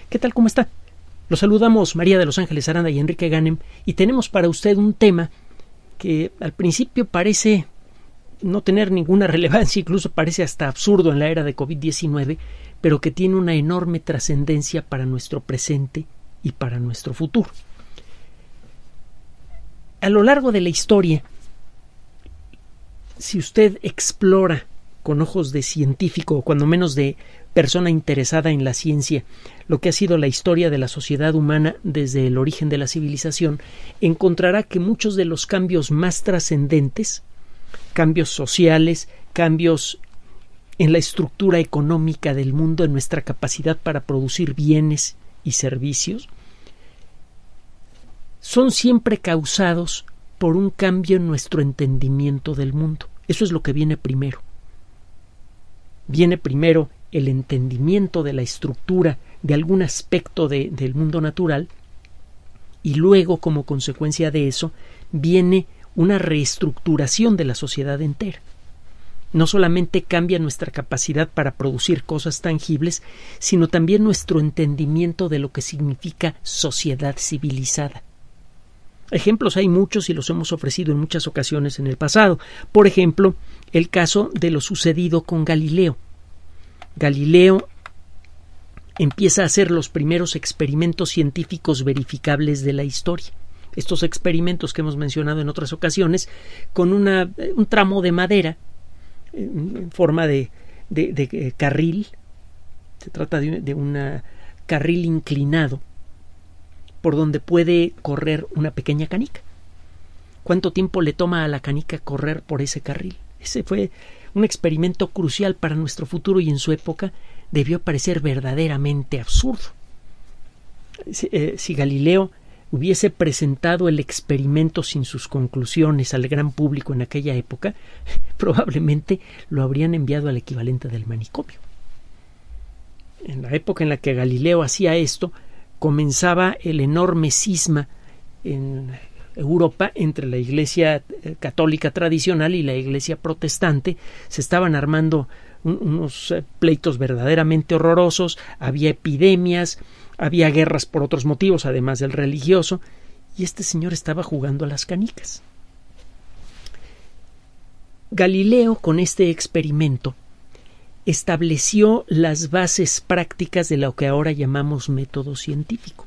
¿Qué tal? ¿Cómo está? Los saludamos María de Los Ángeles Aranda y Enrique Ganem, y tenemos para usted un tema que al principio parece no tener ninguna relevancia, incluso parece hasta absurdo en la era de COVID-19, pero que tiene una enorme trascendencia para nuestro presente y para nuestro futuro. A lo largo de la historia, si usted explora con ojos de científico, o cuando menos de persona interesada en la ciencia, lo que ha sido la historia de la sociedad humana desde el origen de la civilización, encontrará que muchos de los cambios más trascendentes, cambios sociales, cambios en la estructura económica del mundo, en nuestra capacidad para producir bienes y servicios, son siempre causados por un cambio en nuestro entendimiento del mundo. Eso es lo que viene primero. Viene primero el entendimiento de la estructura de algún aspecto del mundo natural, y luego, como consecuencia de eso, viene una reestructuración de la sociedad entera. No solamente cambia nuestra capacidad para producir cosas tangibles, sino también nuestro entendimiento de lo que significa sociedad civilizada. Ejemplos hay muchos y los hemos ofrecido en muchas ocasiones en el pasado. Por ejemplo, el caso de lo sucedido con Galileo. Galileo empieza a hacer los primeros experimentos científicos verificables de la historia. Estos experimentos que hemos mencionado en otras ocasiones, con un tramo de madera en forma de carril. Se trata de un carril inclinado por donde puede correr una pequeña canica. ¿Cuánto tiempo le toma a la canica correr por ese carril? Ese fue un experimento crucial para nuestro futuro y en su época debió parecer verdaderamente absurdo. Si Galileo hubiese presentado el experimento sin sus conclusiones al gran público en aquella época, probablemente lo habrían enviado al equivalente del manicomio. En la época en la que Galileo hacía esto, comenzaba el enorme cisma en Europa entre la Iglesia católica tradicional y la Iglesia protestante. Se estaban armando unos pleitos verdaderamente horrorosos, había epidemias, había guerras por otros motivos además del religioso, y este señor estaba jugando a las canicas. Galileo, con este experimento, estableció las bases prácticas de lo que ahora llamamos método científico.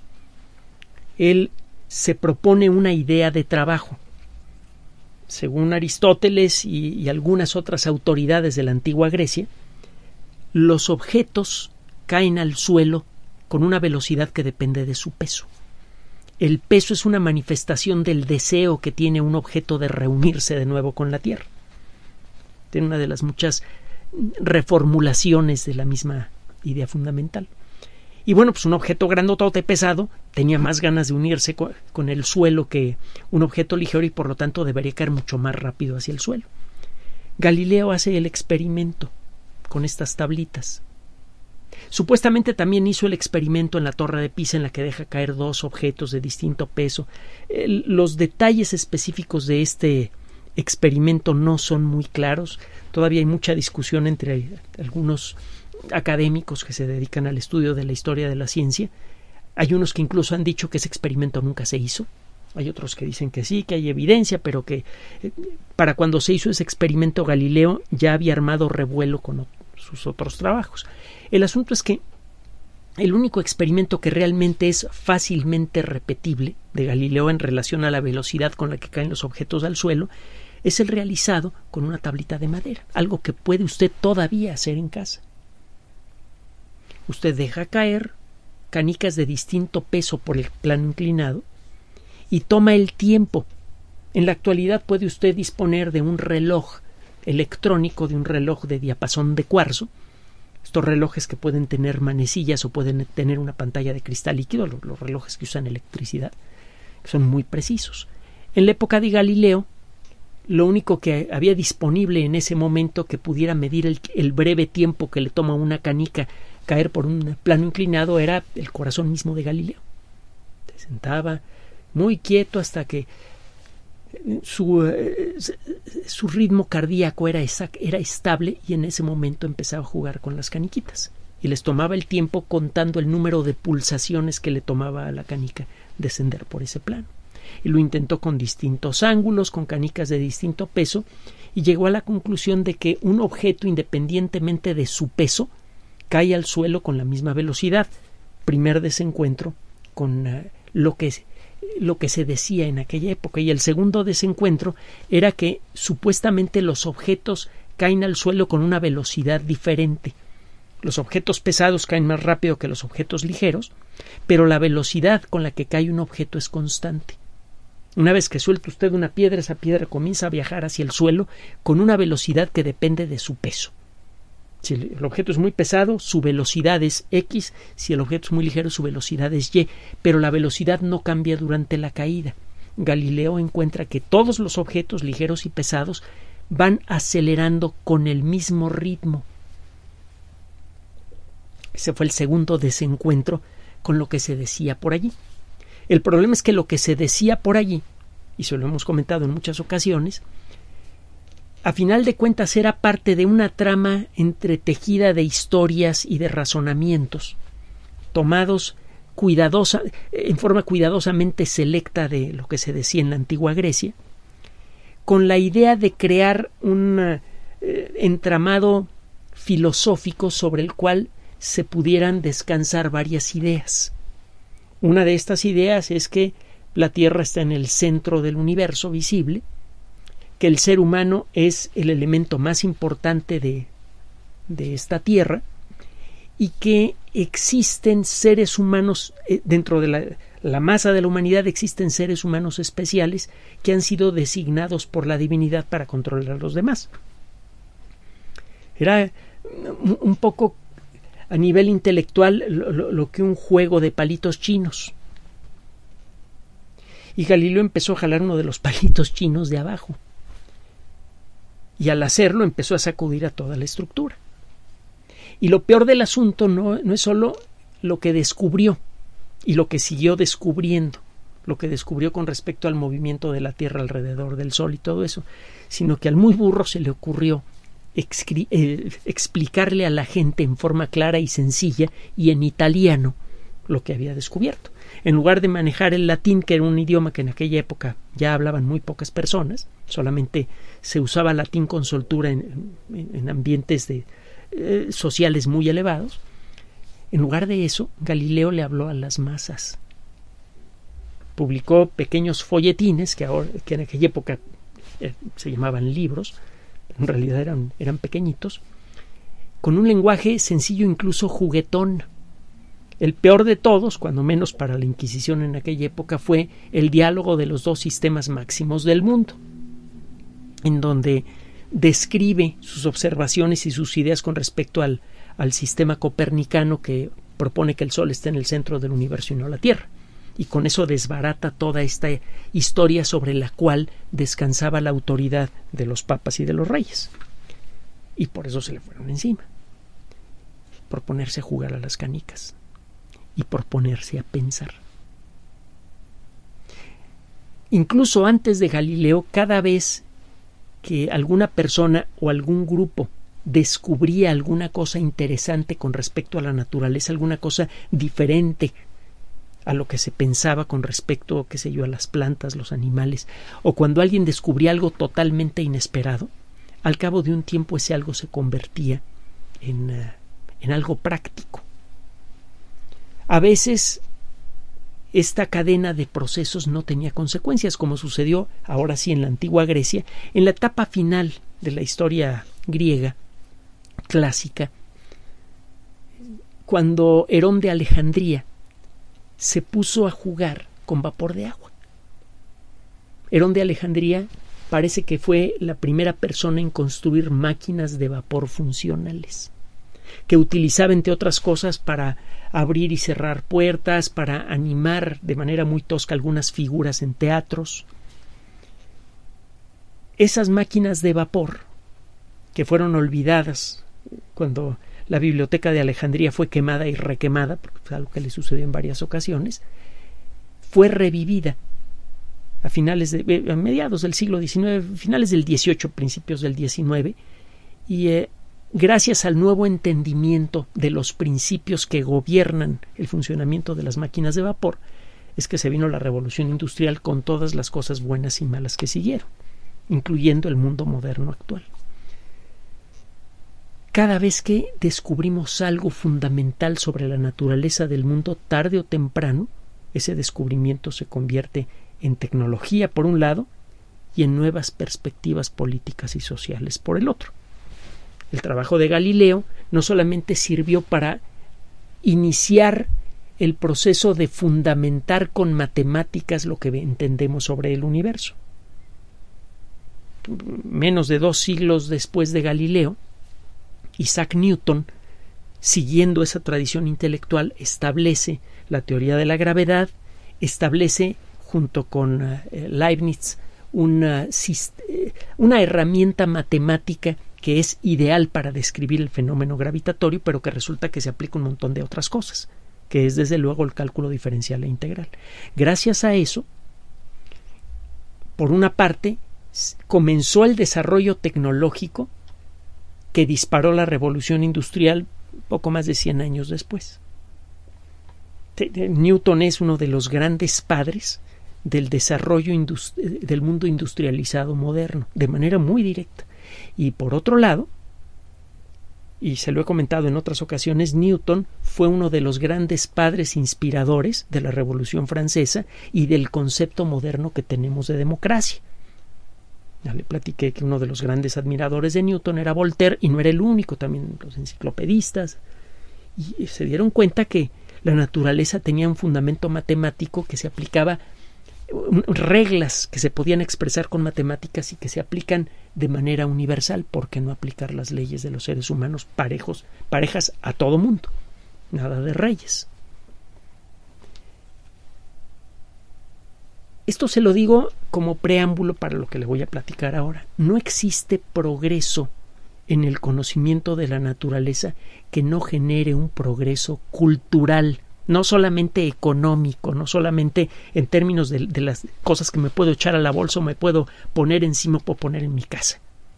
Él se propone una idea de trabajo. Según Aristóteles y algunas otras autoridades de la antigua Grecia, los objetos caen al suelo con una velocidad que depende de su peso. El peso es una manifestación del deseo que tiene un objeto de reunirse de nuevo con la Tierra. Tiene una de las muchas reformulaciones de la misma idea fundamental. Y bueno, pues un objeto grandotote pesado tenía más ganas de unirse con el suelo que un objeto ligero y por lo tanto debería caer mucho más rápido hacia el suelo. Galileo hace el experimento con estas tablitas. Supuestamente también hizo el experimento en la Torre de Pisa, en la que deja caer dos objetos de distinto peso. Los detalles específicos de este experimento no son muy claros. Todavía hay mucha discusión entre algunos académicos que se dedican al estudio de la historia de la ciencia. Hay unos que incluso han dicho que ese experimento nunca se hizo. Hay otros que dicen que sí, que hay evidencia, pero que para cuando se hizo ese experimento Galileo ya había armado revuelo con sus otros trabajos. El asunto es que el único experimento que realmente es fácilmente repetible de Galileo en relación a la velocidad con la que caen los objetos al suelo es el realizado con una tablita de madera, algo que puede usted todavía hacer en casa. Usted deja caer canicas de distinto peso por el plano inclinado y toma el tiempo. En la actualidad puede usted disponer de un reloj electrónico, de un reloj de diapasón de cuarzo. Estos relojes que pueden tener manecillas o pueden tener una pantalla de cristal líquido, los relojes que usan electricidad, que son muy precisos. En la época de Galileo, lo único que había disponible en ese momento que pudiera medir el breve tiempo que le toma a una canica caer por un plano inclinado era el corazón mismo de Galileo. Se sentaba muy quieto hasta que su ritmo cardíaco era estable y en ese momento empezaba a jugar con las caniquitas. y les tomaba el tiempo contando el número de pulsaciones que le tomaba a la canica descender por ese plano. Y lo intentó con distintos ángulos, con canicas de distinto peso, y llegó a la conclusión de que un objeto, independientemente de su peso, cae al suelo con la misma velocidad. Primer desencuentro con lo que se decía en aquella época. Y el segundo desencuentro era que supuestamente los objetos caen al suelo con una velocidad diferente. Los objetos pesados caen más rápido que los objetos ligeros, pero la velocidad con la que cae un objeto es constante. Una vez que suelta usted una piedra, esa piedra comienza a viajar hacia el suelo con una velocidad que depende de su peso. Si el objeto es muy pesado, su velocidad es X, si el objeto es muy ligero, su velocidad es Y, pero la velocidad no cambia durante la caída. Galileo encuentra que todos los objetos ligeros y pesados van acelerando con el mismo ritmo. Ese fue el segundo desencuentro con lo que se decía por allí. El problema es que lo que se decía por allí, y se lo hemos comentado en muchas ocasiones, a final de cuentas era parte de una trama entretejida de historias y de razonamientos, tomados en forma cuidadosamente selecta de lo que se decía en la antigua Grecia, con la idea de crear un entramado filosófico sobre el cual se pudieran descansar varias ideas. Una de estas ideas es que la Tierra está en el centro del universo visible, que el ser humano es el elemento más importante de esta Tierra y que existen seres humanos dentro de la masa de la humanidad, existen seres humanos especiales que han sido designados por la divinidad para controlar a los demás. Era un poco a nivel intelectual lo que un juego de palitos chinos. Y Galileo empezó a jalar uno de los palitos chinos de abajo. Y al hacerlo empezó a sacudir a toda la estructura. Y lo peor del asunto no es solo lo que descubrió y lo que siguió descubriendo, lo que descubrió con respecto al movimiento de la Tierra alrededor del Sol y todo eso, sino que al muy burro se le ocurrió explicarle a la gente en forma clara y sencilla y en italiano lo que había descubierto. En lugar de manejar el latín, que era un idioma que en aquella época ya hablaban muy pocas personas, solamente se usaba latín con soltura en ambientes sociales muy elevados, en lugar de eso, Galileo le habló a las masas. Publicó pequeños folletines que en aquella época se llamaban libros, en realidad eran pequeñitos, con un lenguaje sencillo, incluso juguetón. El peor de todos, cuando menos para la Inquisición en aquella época, fue el diálogo de los dos sistemas máximos del mundo, en donde describe sus observaciones y sus ideas con respecto al sistema copernicano que propone que el Sol esté en el centro del universo y no la Tierra. Y con eso desbarata toda esta historia sobre la cual descansaba la autoridad de los papas y de los reyes. Y por eso se le fueron encima. Por ponerse a jugar a las canicas. Y por ponerse a pensar. Incluso antes de Galileo, cada vez que alguna persona o algún grupo descubría alguna cosa interesante con respecto a la naturaleza, alguna cosa diferente a lo que se pensaba con respecto, qué sé yo, a las plantas, los animales, o cuando alguien descubría algo totalmente inesperado, al cabo de un tiempo ese algo se convertía en algo práctico. A veces esta cadena de procesos no tenía consecuencias, como sucedió ahora sí en la antigua Grecia, en la etapa final de la historia griega clásica, cuando Herón de Alejandría se puso a jugar con vapor de agua. Herón de Alejandría parece que fue la primera persona en construir máquinas de vapor funcionales, que utilizaba, entre otras cosas, para abrir y cerrar puertas, para animar de manera muy tosca algunas figuras en teatros. Esas máquinas de vapor, que fueron olvidadas cuando la biblioteca de Alejandría fue quemada y requemada, porque fue algo que le sucedió en varias ocasiones, fue revivida a mediados del siglo XIX, finales del XVIII, principios del XIX, y gracias al nuevo entendimiento de los principios que gobiernan el funcionamiento de las máquinas de vapor, es que se vino la revolución industrial con todas las cosas buenas y malas que siguieron, incluyendo el mundo moderno actual. Cada vez que descubrimos algo fundamental sobre la naturaleza del mundo, tarde o temprano, ese descubrimiento se convierte en tecnología por un lado y en nuevas perspectivas políticas y sociales por el otro. El trabajo de Galileo no solamente sirvió para iniciar el proceso de fundamentar con matemáticas lo que entendemos sobre el universo. Menos de 2 siglos después de Galileo, Isaac Newton, siguiendo esa tradición intelectual, establece la teoría de la gravedad, establece junto con Leibniz una herramienta matemática que es ideal para describir el fenómeno gravitatorio, pero que resulta que se aplica un montón de otras cosas, que es desde luego el cálculo diferencial e integral. Gracias a eso, por una parte, comenzó el desarrollo tecnológico que disparó la revolución industrial poco más de 100 años después. Newton es uno de los grandes padres del desarrollo del mundo industrializado moderno, de manera muy directa. Y por otro lado, y se lo he comentado en otras ocasiones, Newton fue uno de los grandes padres inspiradores de la Revolución Francesa y del concepto moderno que tenemos de democracia. Ya le platiqué que uno de los grandes admiradores de Newton era Voltaire, y no era el único, también los enciclopedistas, y se dieron cuenta que la naturaleza tenía un fundamento matemático que se aplicaba, reglas que se podían expresar con matemáticas y que se aplican de manera universal. ¿Por qué no aplicar las leyes de los seres humanos parejas a todo mundo? Nada de reyes. Esto se lo digo como preámbulo para lo que le voy a platicar ahora. No existe progreso en el conocimiento de la naturaleza que no genere un progreso cultural, no solamente económico, no solamente en términos de las cosas que me puedo echar a la bolsa o me puedo poner encima o puedo poner en mi casa.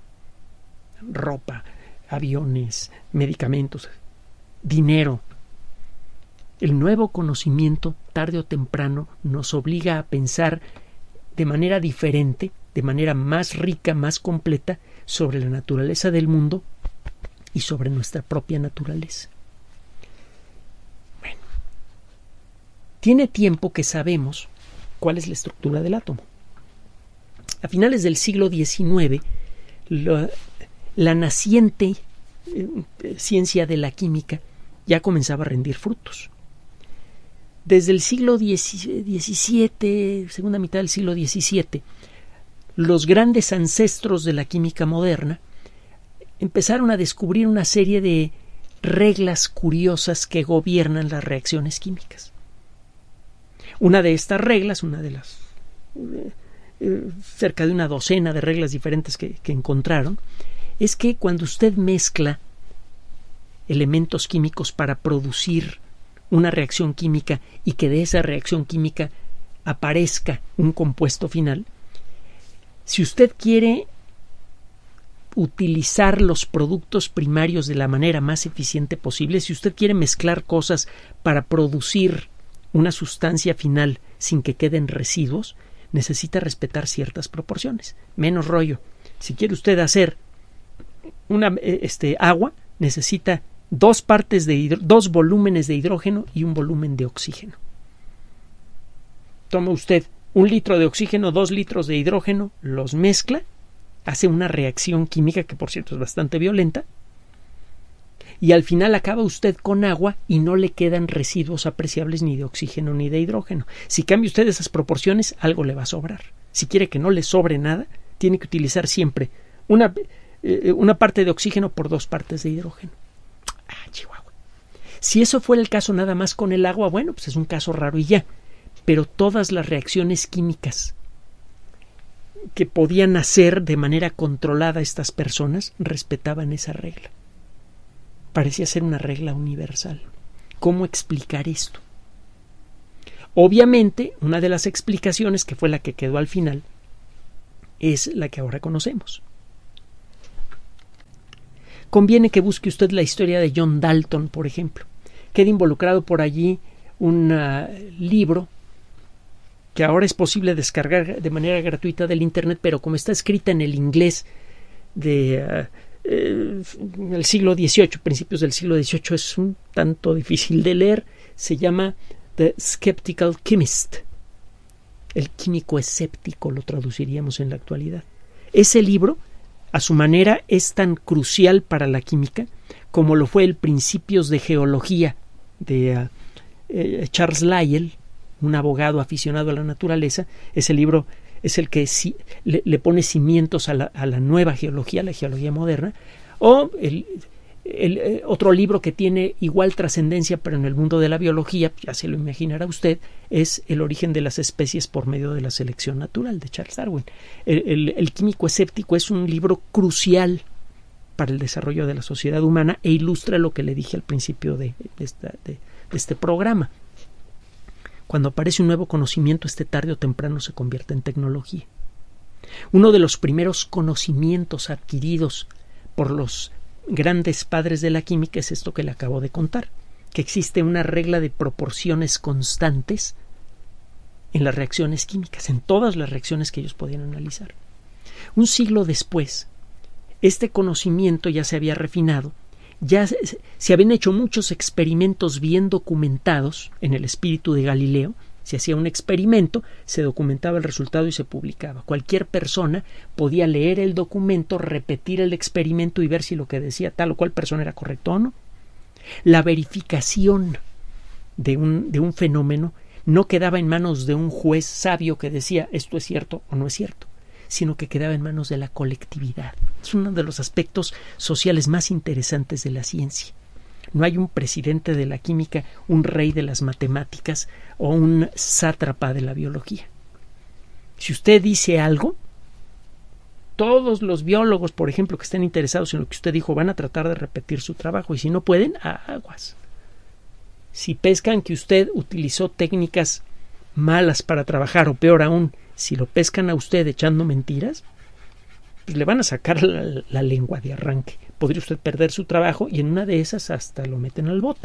Ropa, aviones, medicamentos, dinero. El nuevo conocimiento, tarde o temprano, nos obliga a pensar de manera diferente, de manera más rica, más completa, sobre la naturaleza del mundo y sobre nuestra propia naturaleza. Bueno, tiene tiempo que sabemos cuál es la estructura del átomo. A finales del siglo XIX, la naciente ciencia de la química ya comenzaba a rendir frutos. Desde el siglo XVII, segunda mitad del siglo XVII, los grandes ancestros de la química moderna empezaron a descubrir una serie de reglas curiosas que gobiernan las reacciones químicas. Una de estas reglas, una de las cerca de una docena de reglas diferentes que encontraron, es que cuando usted mezcla elementos químicos para producir una reacción química y que de esa reacción química aparezca un compuesto final, si usted quiere utilizar los productos primarios de la manera más eficiente posible, si usted quiere mezclar cosas para producir una sustancia final sin que queden residuos, necesita respetar ciertas proporciones. Menos rollo. Si quiere usted hacer agua, necesita dos volúmenes de hidrógeno y un volumen de oxígeno. Toma usted 1 litro de oxígeno, 2 litros de hidrógeno, los mezcla, hace una reacción química que por cierto es bastante violenta, y al final acaba usted con agua y no le quedan residuos apreciables ni de oxígeno ni de hidrógeno. Si cambia usted esas proporciones, algo le va a sobrar. Si quiere que no le sobre nada, tiene que utilizar siempre una parte de oxígeno por 2 partes de hidrógeno. Chihuahua. Si eso fuera el caso nada más con el agua, bueno, pues es un caso raro y ya. Pero todas las reacciones químicas que podían hacer de manera controlada estas personas respetaban esa regla. Parecía ser una regla universal. ¿Cómo explicar esto? Obviamente, una de las explicaciones, que fue la que quedó al final, es la que ahora conocemos. conviene que busque usted la historia de John Dalton, por ejemplo. Queda involucrado por allí un libro que ahora es posible descargar de manera gratuita del Internet, pero como está escrita en el inglés de el siglo XVIII, principios del siglo XVIII, es un tanto difícil de leer. Se llama The Skeptical Chemist. El químico escéptico lo traduciríamos en la actualidad. Ese libro, a su manera, es tan crucial para la química como lo fue el Principios de Geología de Charles Lyell, un abogado aficionado a la naturaleza. Ese libro es el que le pone cimientos a la nueva geología, la geología moderna. O otro libro que tiene igual trascendencia, pero en el mundo de la biología, ya se lo imaginará usted, es El origen de las especies por medio de la selección natural, de Charles Darwin. El químico escéptico es un libro crucial para el desarrollo de la sociedad humana e ilustra lo que le dije al principio de este programa. Cuando aparece un nuevo conocimiento, tarde o temprano se convierte en tecnología. Uno de los primeros conocimientos adquiridos por los grandes padres de la química es esto que le acabo de contar, que existe una regla de proporciones constantes en las reacciones químicas, en todas las reacciones que ellos podían analizar. Un siglo después, este conocimiento ya se había refinado, ya se habían hecho muchos experimentos bien documentados en el espíritu de Galileo. Se hacía un experimento, se documentaba el resultado y se publicaba. Cualquier persona podía leer el documento, repetir el experimento y ver si lo que decía tal o cual persona era correcto o no. La verificación de un fenómeno no quedaba en manos de un juez sabio que decía esto es cierto o no es cierto, sino que quedaba en manos de la colectividad. Es uno de los aspectos sociales más interesantes de la ciencia. No hay un presidente de la química, un rey de las matemáticas o un sátrapa de la biología. Si usted dice algo, todos los biólogos, por ejemplo, que estén interesados en lo que usted dijo, van a tratar de repetir su trabajo, y si no pueden, aguas. Si pescan que usted utilizó técnicas malas para trabajar, o peor aún, si lo pescan a usted echando mentiras, pues le van a sacar la lengua de arranque. Podría usted perder su trabajo y en una de esas hasta lo meten al bote.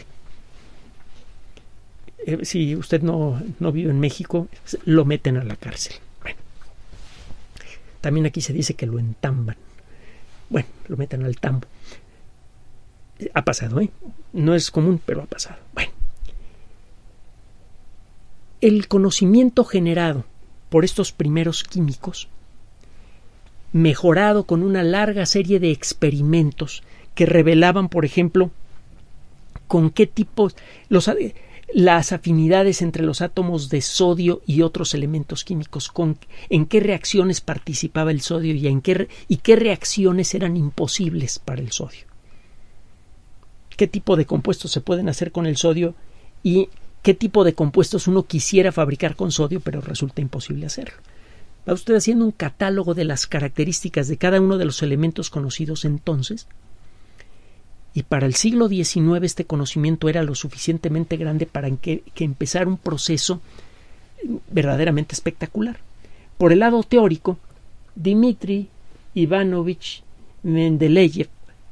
Si usted no vive en México, lo meten a la cárcel. Bueno, también aquí se dice que lo entamban. Bueno, lo meten al tambo. Ha pasado, ¿eh? No es común, pero ha pasado. Bueno, el conocimiento generado por estos primeros químicos, mejorado con una larga serie de experimentos que revelaban, por ejemplo, con qué tipos, las afinidades entre los átomos de sodio y otros elementos químicos, en qué reacciones participaba el sodio y qué reacciones eran imposibles para el sodio. Qué tipo de compuestos se pueden hacer con el sodio y qué tipo de compuestos uno quisiera fabricar con sodio, pero resulta imposible hacerlo. Va usted haciendo un catálogo de las características de cada uno de los elementos conocidos entonces, y para el siglo XIX este conocimiento era lo suficientemente grande para que empezara un proceso verdaderamente espectacular. Por el lado teórico, Dmitri Ivanovich Mendeleev,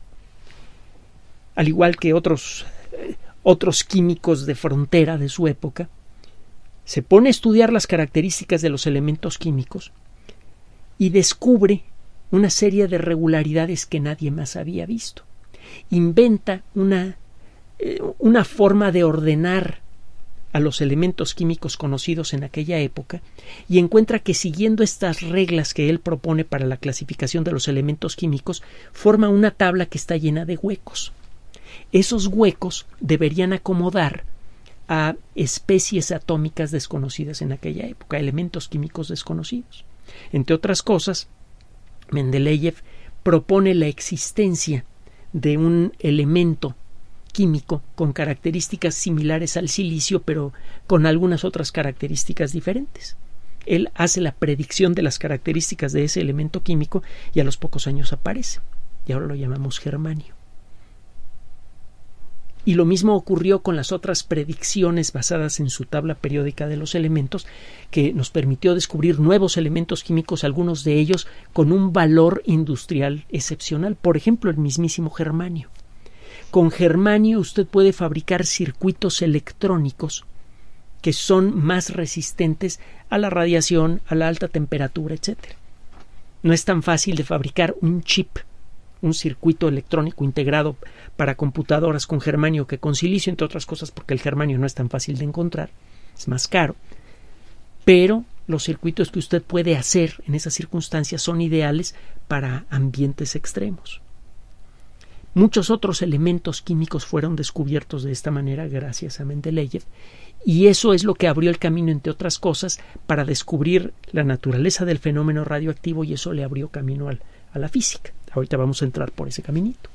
al igual que otros químicos de frontera de su época, se pone a estudiar las características de los elementos químicos y descubre una serie de regularidades que nadie más había visto. Inventa una forma de ordenar a los elementos químicos conocidos en aquella época y encuentra que siguiendo estas reglas que él propone para la clasificación de los elementos químicos, forma una tabla que está llena de huecos. Esos huecos deberían acomodar a especies atómicas desconocidas en aquella época, elementos químicos desconocidos. Entre otras cosas, Mendeleev propone la existencia de un elemento químico con características similares al silicio, pero con algunas otras características diferentes. Él hace la predicción de las características de ese elemento químico y a los pocos años aparece, y ahora lo llamamos germanio. Y lo mismo ocurrió con las otras predicciones basadas en su tabla periódica de los elementos, que nos permitió descubrir nuevos elementos químicos, algunos de ellos con un valor industrial excepcional. Por ejemplo, el mismísimo germanio. Con germanio usted puede fabricar circuitos electrónicos que son más resistentes a la radiación, a la alta temperatura, etc. No es tan fácil de fabricar un chip, un circuito electrónico integrado para computadoras con germanio que con silicio, entre otras cosas porque el germanio no es tan fácil de encontrar, es más caro, pero los circuitos que usted puede hacer en esas circunstancias son ideales para ambientes extremos. Muchos otros elementos químicos fueron descubiertos de esta manera gracias a Mendeleev, y eso es lo que abrió el camino, entre otras cosas, para descubrir la naturaleza del fenómeno radioactivo, y eso le abrió camino a la física. Ahorita vamos a entrar por ese caminito.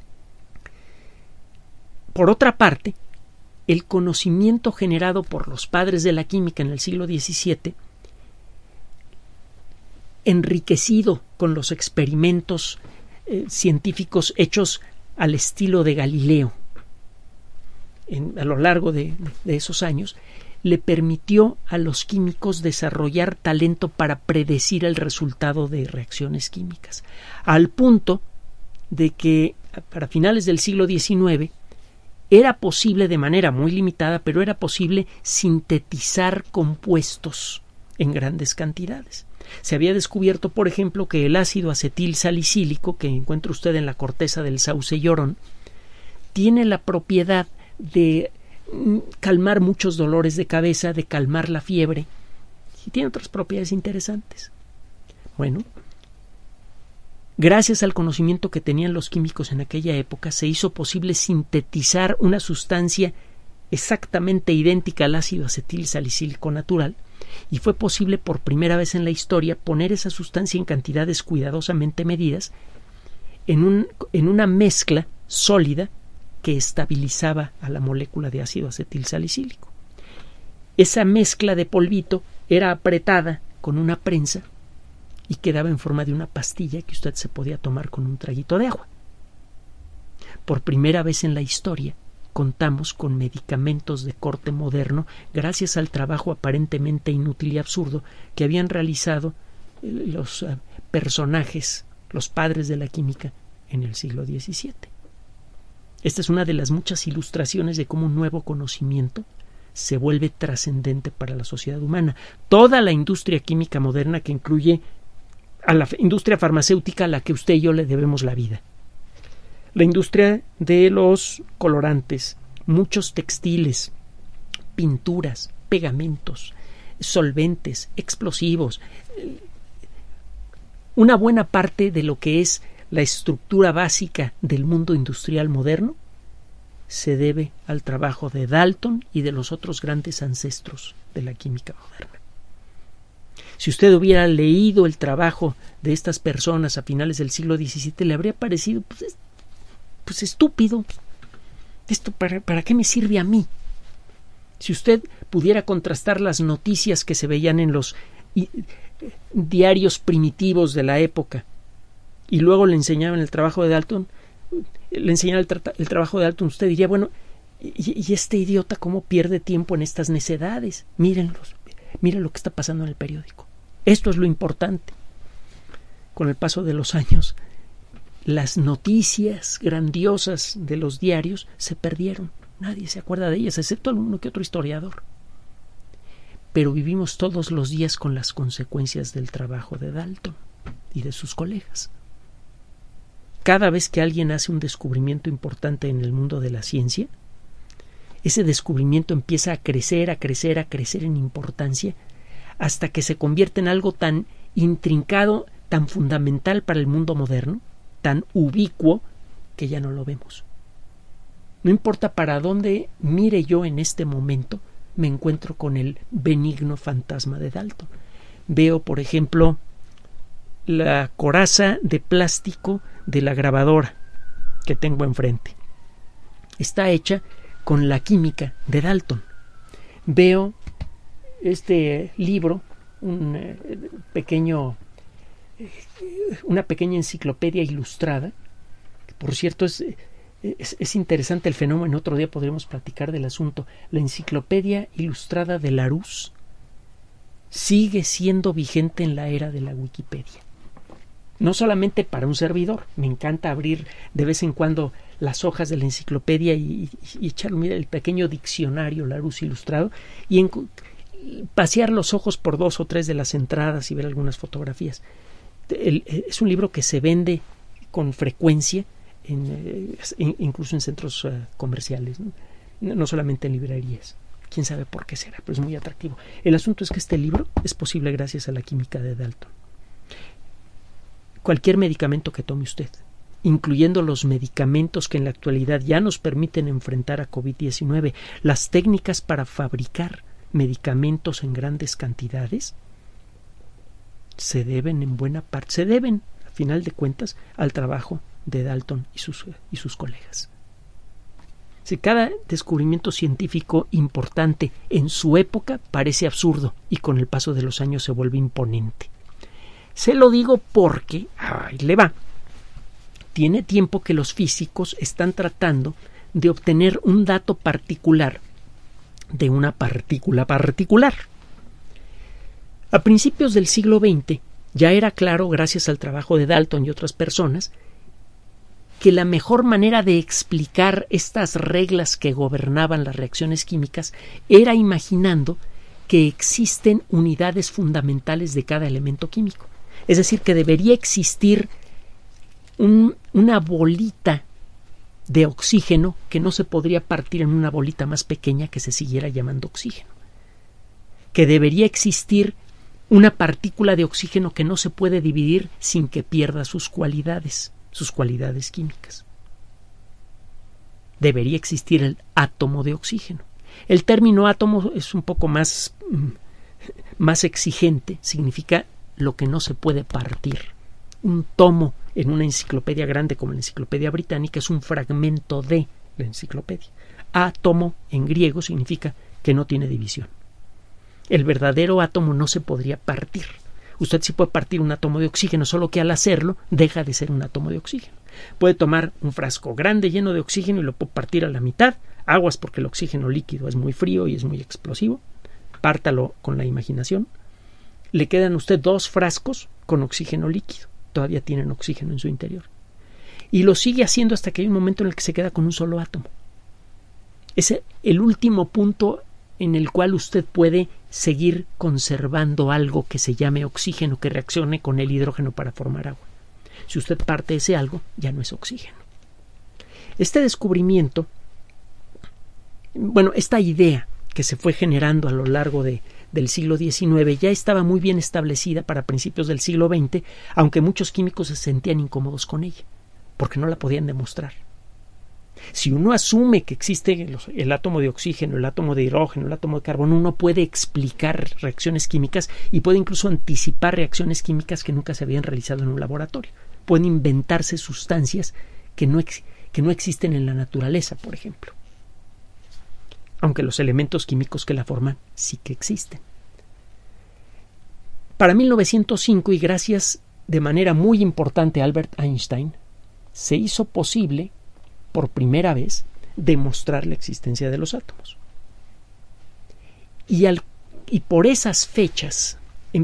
Por otra parte, el conocimiento generado por los padres de la química en el siglo XVII, enriquecido con los experimentos científicos hechos al estilo de Galileo a lo largo de esos años, le permitió a los químicos desarrollar talento para predecir el resultado de reacciones químicas, al punto de que para finales del siglo XIX era posible, de manera muy limitada, pero era posible sintetizar compuestos en grandes cantidades. Se había descubierto, por ejemplo, que el ácido acetil salicílico, que encuentra usted en la corteza del sauce llorón, tiene la propiedad de calmar muchos dolores de cabeza, de calmar la fiebre, y tiene otras propiedades interesantes. Bueno, gracias al conocimiento que tenían los químicos en aquella época, se hizo posible sintetizar una sustancia exactamente idéntica al ácido acetil salicílico natural, y fue posible por primera vez en la historia poner esa sustancia en cantidades cuidadosamente medidas en una mezcla sólida que estabilizaba a la molécula de ácido acetil salicílico. Esa mezcla de polvito era apretada con una prensa y quedaba en forma de una pastilla que usted se podía tomar con un traguito de agua. Por primera vez en la historia contamos con medicamentos de corte moderno gracias al trabajo aparentemente inútil y absurdo que habían realizado los personajes, los padres de la química en el siglo XVII. Esta es una de las muchas ilustraciones de cómo un nuevo conocimiento se vuelve trascendente para la sociedad humana. Toda la industria química moderna, que incluye a la industria farmacéutica a la que usted y yo le debemos la vida, la industria de los colorantes, muchos textiles, pinturas, pegamentos, solventes, explosivos, una buena parte de lo que es la estructura básica del mundo industrial moderno se debe al trabajo de Dalton y de los otros grandes ancestros de la química moderna. Si usted hubiera leído el trabajo de estas personas a finales del siglo XVII, le habría parecido pues estúpido. ¿Esto para qué me sirve a mí? Si usted pudiera contrastar las noticias que se veían en los diarios primitivos de la época y luego le enseñaban el trabajo de Dalton, el trabajo de Dalton, usted diría, bueno, ¿y este idiota cómo pierde tiempo en estas necedades? Miren lo que está pasando en el periódico. Esto es lo importante. Con el paso de los años, las noticias grandiosas de los diarios se perdieron. Nadie se acuerda de ellas, excepto alguno que otro historiador. Pero vivimos todos los días con las consecuencias del trabajo de Dalton y de sus colegas. Cada vez que alguien hace un descubrimiento importante en el mundo de la ciencia, ese descubrimiento empieza a crecer en importancia, hasta que se convierte en algo tan intrincado, tan fundamental para el mundo moderno, tan ubicuo, que ya no lo vemos. No importa para dónde mire yo en este momento, me encuentro con el benigno fantasma de Dalton. Veo, por ejemplo, la coraza de plástico de la grabadora que tengo enfrente. Está hecha con la química de Dalton. Veo este libro, una pequeña enciclopedia ilustrada, que por cierto es Es interesante el fenómeno. Otro día podremos platicar del asunto. La Enciclopedia Ilustrada de Larousse sigue siendo vigente en la era de la Wikipedia. No solamente para un servidor. Me encanta abrir de vez en cuando las hojas de la enciclopedia y echar el pequeño diccionario Larousse ilustrado y pasear los ojos por 2 o 3 de las entradas y ver algunas fotografías. Es un libro que se vende con frecuencia, incluso en centros comerciales, no solamente en librerías. Quién sabe por qué será, pero es muy atractivo. El asunto es que este libro es posible gracias a la química de Dalton. Cualquier medicamento que tome usted, incluyendo los medicamentos que en la actualidad ya nos permiten enfrentar a COVID-19, las técnicas para fabricar medicamentos en grandes cantidades, se deben en buena parte, a final de cuentas, al trabajo de Dalton y sus colegas. Si cada descubrimiento científico importante en su época parece absurdo y con el paso de los años se vuelve imponente. Se lo digo porque, ahí le va, tiene tiempo que los físicos están tratando de obtener un dato particular de una partícula particular. A principios del siglo XX ya era claro, gracias al trabajo de Dalton y otras personas, que la mejor manera de explicar estas reglas que gobernaban las reacciones químicas era imaginando que existen unidades fundamentales de cada elemento químico. Es decir, que debería existir una bolita de oxígeno que no se podría partir en una bolita más pequeña que se siguiera llamando oxígeno. Que debería existir una partícula de oxígeno que no se puede dividir sin que pierda sus cualidades químicas. Debería existir el átomo de oxígeno. El término átomo es un poco más exigente, significa lo que no se puede partir. Un tomo en una enciclopedia grande como la Enciclopedia Británica es un fragmento de la enciclopedia. Átomo en griego significa que no tiene división. El verdadero átomo no se podría partir. Usted sí puede partir un átomo de oxígeno, solo que al hacerlo deja de ser un átomo de oxígeno. Puede tomar un frasco grande lleno de oxígeno y lo puede partir a la mitad. Aguas, porque el oxígeno líquido es muy frío y es muy explosivo. Pártalo con la imaginación. Le quedan a usted 2 frascos con oxígeno líquido. Todavía tienen oxígeno en su interior. Y lo sigue haciendo hasta que hay un momento en el que se queda con un solo átomo. Es el último punto en el cual usted puede seguir conservando algo que se llame oxígeno, que reaccione con el hidrógeno para formar agua. Si usted parte ese algo, ya no es oxígeno. Este descubrimiento, esta idea que se fue generando a lo largo del siglo XIX ya estaba muy bien establecida para principios del siglo XX, aunque muchos químicos se sentían incómodos con ella, porque no la podían demostrar. Si uno asume que existe el átomo de oxígeno, el átomo de hidrógeno, el átomo de carbono, uno puede explicar reacciones químicas y puede incluso anticipar reacciones químicas que nunca se habían realizado en un laboratorio. Pueden inventarse sustancias que no existen en la naturaleza, por ejemplo. Aunque los elementos químicos que la forman sí que existen. Para 1905, y gracias de manera muy importante a Albert Einstein, se hizo posible por primera vez demostrar la existencia de los átomos. Y por esas fechas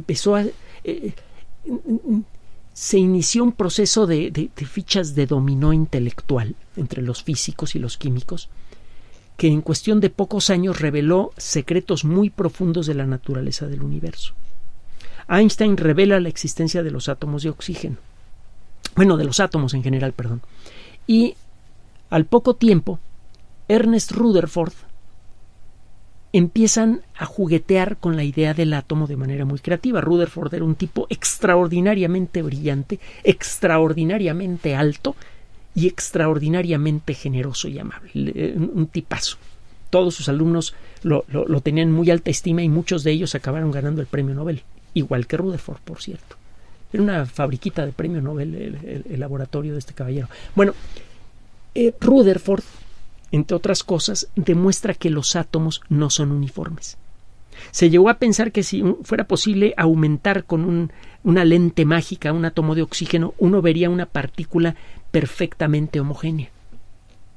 se inició un proceso de fichas de dominó intelectual entre los físicos y los químicos, que en cuestión de pocos años reveló secretos muy profundos de la naturaleza del universo. Einstein revela la existencia de los átomos de oxígeno. De los átomos en general, perdón. Y al poco tiempo, Ernest Rutherford empiezan a juguetear con la idea del átomo de manera muy creativa. Rutherford era un tipo extraordinariamente brillante, extraordinariamente alto y extraordinariamente generoso y amable. Un tipazo. Todos sus alumnos lo tenían en muy alta estima y muchos de ellos acabaron ganando el premio Nobel. Igual que Rutherford, por cierto. Era una fabriquita de premio Nobel el laboratorio de este caballero. Rutherford, entre otras cosas, demuestra que los átomos no son uniformes. Se llegó a pensar que si fuera posible aumentar con una lente mágica un átomo de oxígeno, uno vería una partícula perfectamente homogénea.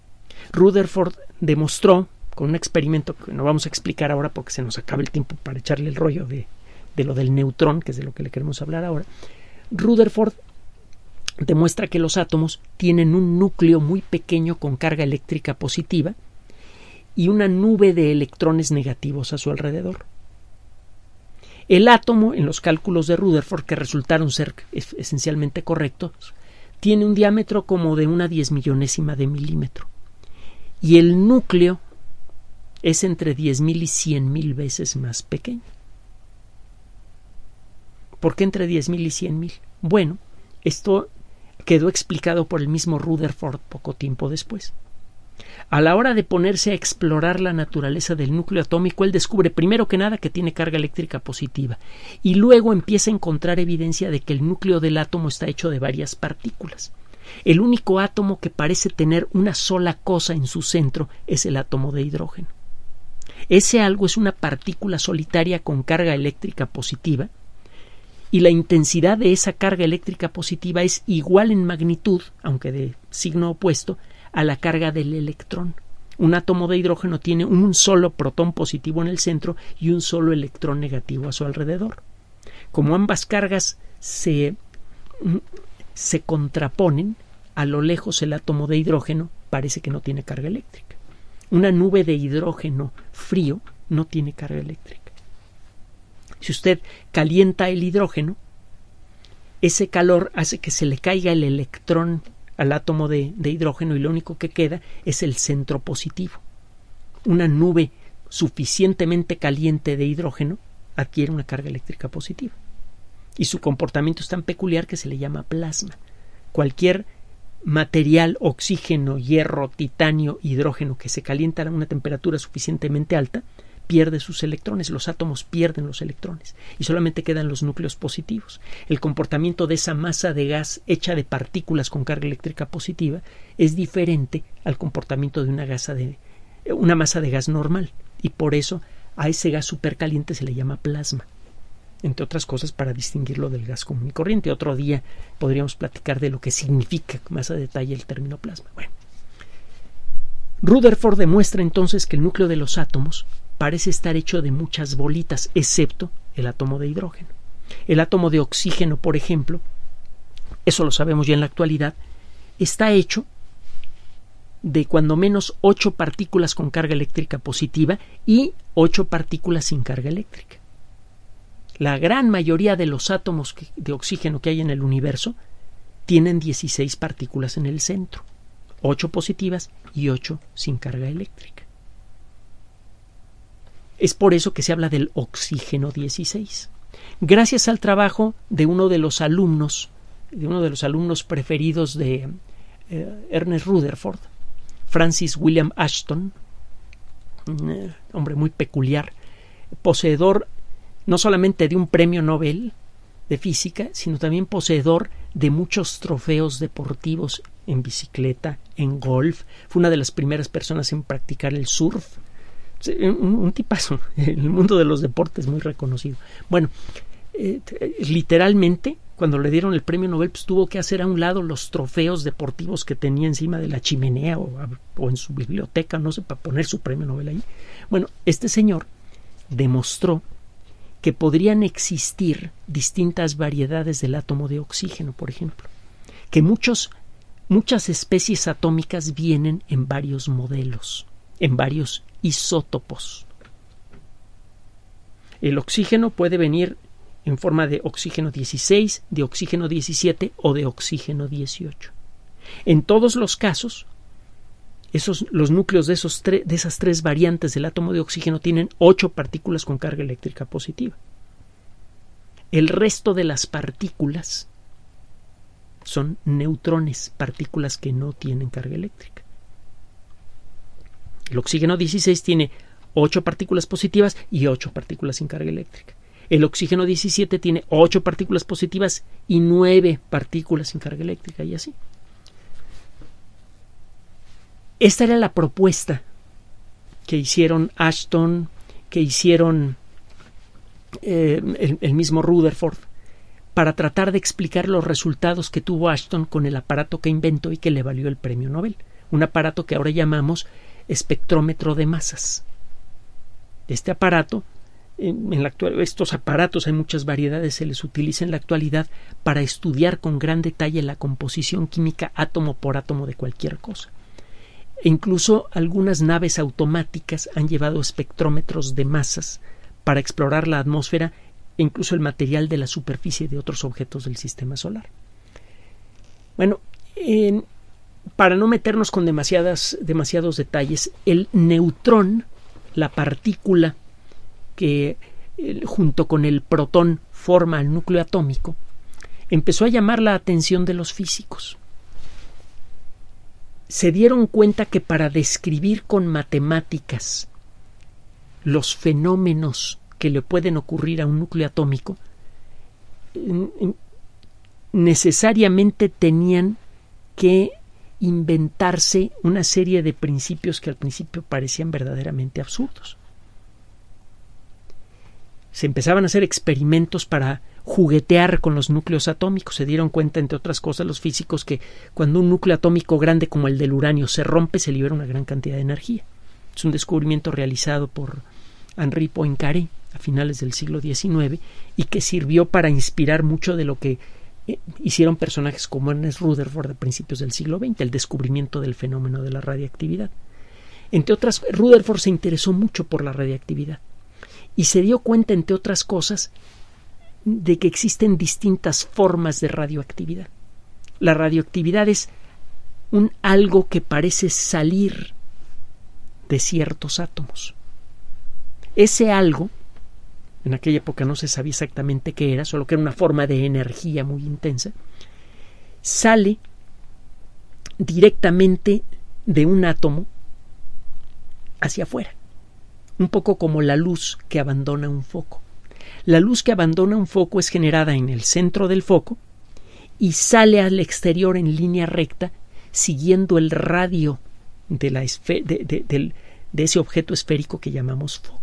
Rutherford demostró, con un experimento que no vamos a explicar ahora porque se nos acaba el tiempo para echarle el rollo de lo del neutrón, que es de lo que le queremos hablar ahora. Rutherford demuestra que los átomos tienen un núcleo muy pequeño con carga eléctrica positiva y una nube de electrones negativos a su alrededor. El átomo, en los cálculos de Rutherford, que resultaron ser esencialmente correctos, tiene un diámetro como de una 10.000.000ª de milímetro. Y el núcleo es entre 10.000 y 100.000 veces más pequeño. ¿Por qué entre 10.000 y 100.000? Bueno, esto quedó explicado por el mismo Rutherford poco tiempo después. A la hora de ponerse a explorar la naturaleza del núcleo atómico, él descubre primero que nada que tiene carga eléctrica positiva y luego empieza a encontrar evidencia de que el núcleo del átomo está hecho de varias partículas. El único átomo que parece tener una sola cosa en su centro es el átomo de hidrógeno. Ese algo es una partícula solitaria con carga eléctrica positiva y la intensidad de esa carga eléctrica positiva es igual en magnitud, aunque de signo opuesto, a la carga del electrón. Un átomo de hidrógeno tiene un solo protón positivo en el centro y un solo electrón negativo a su alrededor. Como ambas cargas se contraponen, a lo lejos el átomo de hidrógeno parece que no tiene carga eléctrica. Una nube de hidrógeno frío no tiene carga eléctrica. Si usted calienta el hidrógeno, ese calor hace que se le caiga el electrón al átomo de hidrógeno y lo único que queda es el centro positivo. Una nube suficientemente caliente de hidrógeno adquiere una carga eléctrica positiva. Y su comportamiento es tan peculiar que se le llama plasma. Cualquier material, oxígeno, hierro, titanio, hidrógeno que se calienta a una temperatura suficientemente alta, pierde sus electrones, los átomos pierden los electrones y solamente quedan los núcleos positivos. El comportamiento de esa masa de gas hecha de partículas con carga eléctrica positiva es diferente al comportamiento de una masa de gas normal y por eso a ese gas supercaliente se le llama plasma, entre otras cosas para distinguirlo del gas común y corriente. Otro día podríamos platicar de lo que significa más a detalle el término plasma. Bueno, Rutherford demuestra entonces que el núcleo de los átomos parece estar hecho de muchas bolitas, excepto el átomo de hidrógeno. El átomo de oxígeno, por ejemplo, eso lo sabemos ya en la actualidad, está hecho de cuando menos 8 partículas con carga eléctrica positiva y 8 partículas sin carga eléctrica. La gran mayoría de los átomos de oxígeno que hay en el universo tienen 16 partículas en el centro, 8 positivas y 8 sin carga eléctrica. Es por eso que se habla del oxígeno 16. Gracias al trabajo de uno de los alumnos preferidos de Ernest Rutherford, Francis William Ashton, un hombre muy peculiar, poseedor no solamente de un premio Nobel de física, sino también poseedor de muchos trofeos deportivos en bicicleta, en golf. Fue una de las primeras personas en practicar el surf. Un tipazo en el mundo de los deportes muy reconocido. Bueno, literalmente cuando le dieron el premio Nobel pues tuvo que hacer a un lado los trofeos deportivos que tenía encima de la chimenea o en su biblioteca, no sé, para poner su premio Nobel ahí. Bueno, este señor demostró que podrían existir distintas variedades del átomo de oxígeno, por ejemplo, que muchas especies atómicas vienen en varios modelos, en varios isótopos. El oxígeno puede venir en forma de oxígeno 16, de oxígeno 17 o de oxígeno 18. En todos los casos, los núcleos de esas 3 variantes del átomo de oxígeno tienen 8 partículas con carga eléctrica positiva. El resto de las partículas son neutrones, partículas que no tienen carga eléctrica. El oxígeno 16 tiene 8 partículas positivas y 8 partículas sin carga eléctrica. El oxígeno 17 tiene 8 partículas positivas y 9 partículas sin carga eléctrica, y así. Esta era la propuesta que hicieron Ashton, que hicieron el mismo Rutherford, para tratar de explicar los resultados que tuvo Ashton con el aparato que inventó y que le valió el premio Nobel. un aparato que ahora llamamos espectrómetro de masas. Este aparato, estos aparatos, hay muchas variedades, se les utiliza en la actualidad para estudiar con gran detalle la composición química átomo por átomo de cualquier cosa. E incluso algunas naves automáticas han llevado espectrómetros de masas para explorar la atmósfera e incluso el material de la superficie de otros objetos del sistema solar. Bueno, para no meternos con demasiados detalles, el neutrón, la partícula que junto con el protón forma el núcleo atómico, empezó a llamar la atención de los físicos. Se dieron cuenta que para describir con matemáticas los fenómenos que le pueden ocurrir a un núcleo atómico, necesariamente tenían que inventarse una serie de principios que al principio parecían verdaderamente absurdos. Se empezaban a hacer experimentos para juguetear con los núcleos atómicos. Se dieron cuenta, entre otras cosas, los físicos, que cuando un núcleo atómico grande como el del uranio se rompe, se libera una gran cantidad de energía. Es un descubrimiento realizado por Henri Poincaré a finales del siglo XIX y que sirvió para inspirar mucho de lo que hicieron personajes como Ernest Rutherford a principios del siglo XX, el descubrimiento del fenómeno de la radiactividad. Entre otras, Rutherford se interesó mucho por la radiactividad y se dio cuenta, entre otras cosas, de que existen distintas formas de radioactividad. La radioactividad es algo que parece salir de ciertos átomos. Ese algo, en aquella época no se sabía exactamente qué era, solo que era una forma de energía muy intensa, sale directamente de un átomo hacia afuera, un poco como la luz que abandona un foco. La luz que abandona un foco es generada en el centro del foco y sale al exterior en línea recta siguiendo el radio de ese objeto esférico que llamamos foco.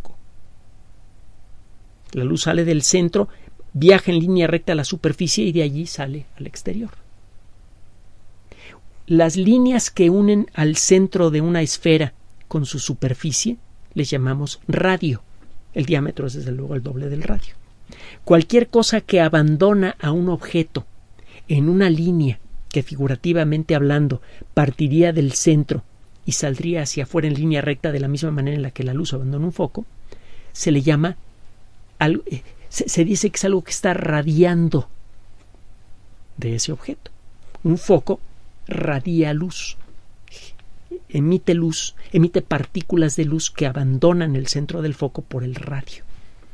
La luz sale del centro, viaja en línea recta a la superficie y de allí sale al exterior. Las líneas que unen al centro de una esfera con su superficie les llamamos radio. El diámetro es desde luego el doble del radio. Cualquier cosa que abandona a un objeto en una línea que, figurativamente hablando, partiría del centro y saldría hacia afuera en línea recta de la misma manera en la que la luz abandona un foco, se le llama, se dice que es algo que está radiando de ese objeto. Un foco radia luz, emite partículas de luz que abandonan el centro del foco por el radio.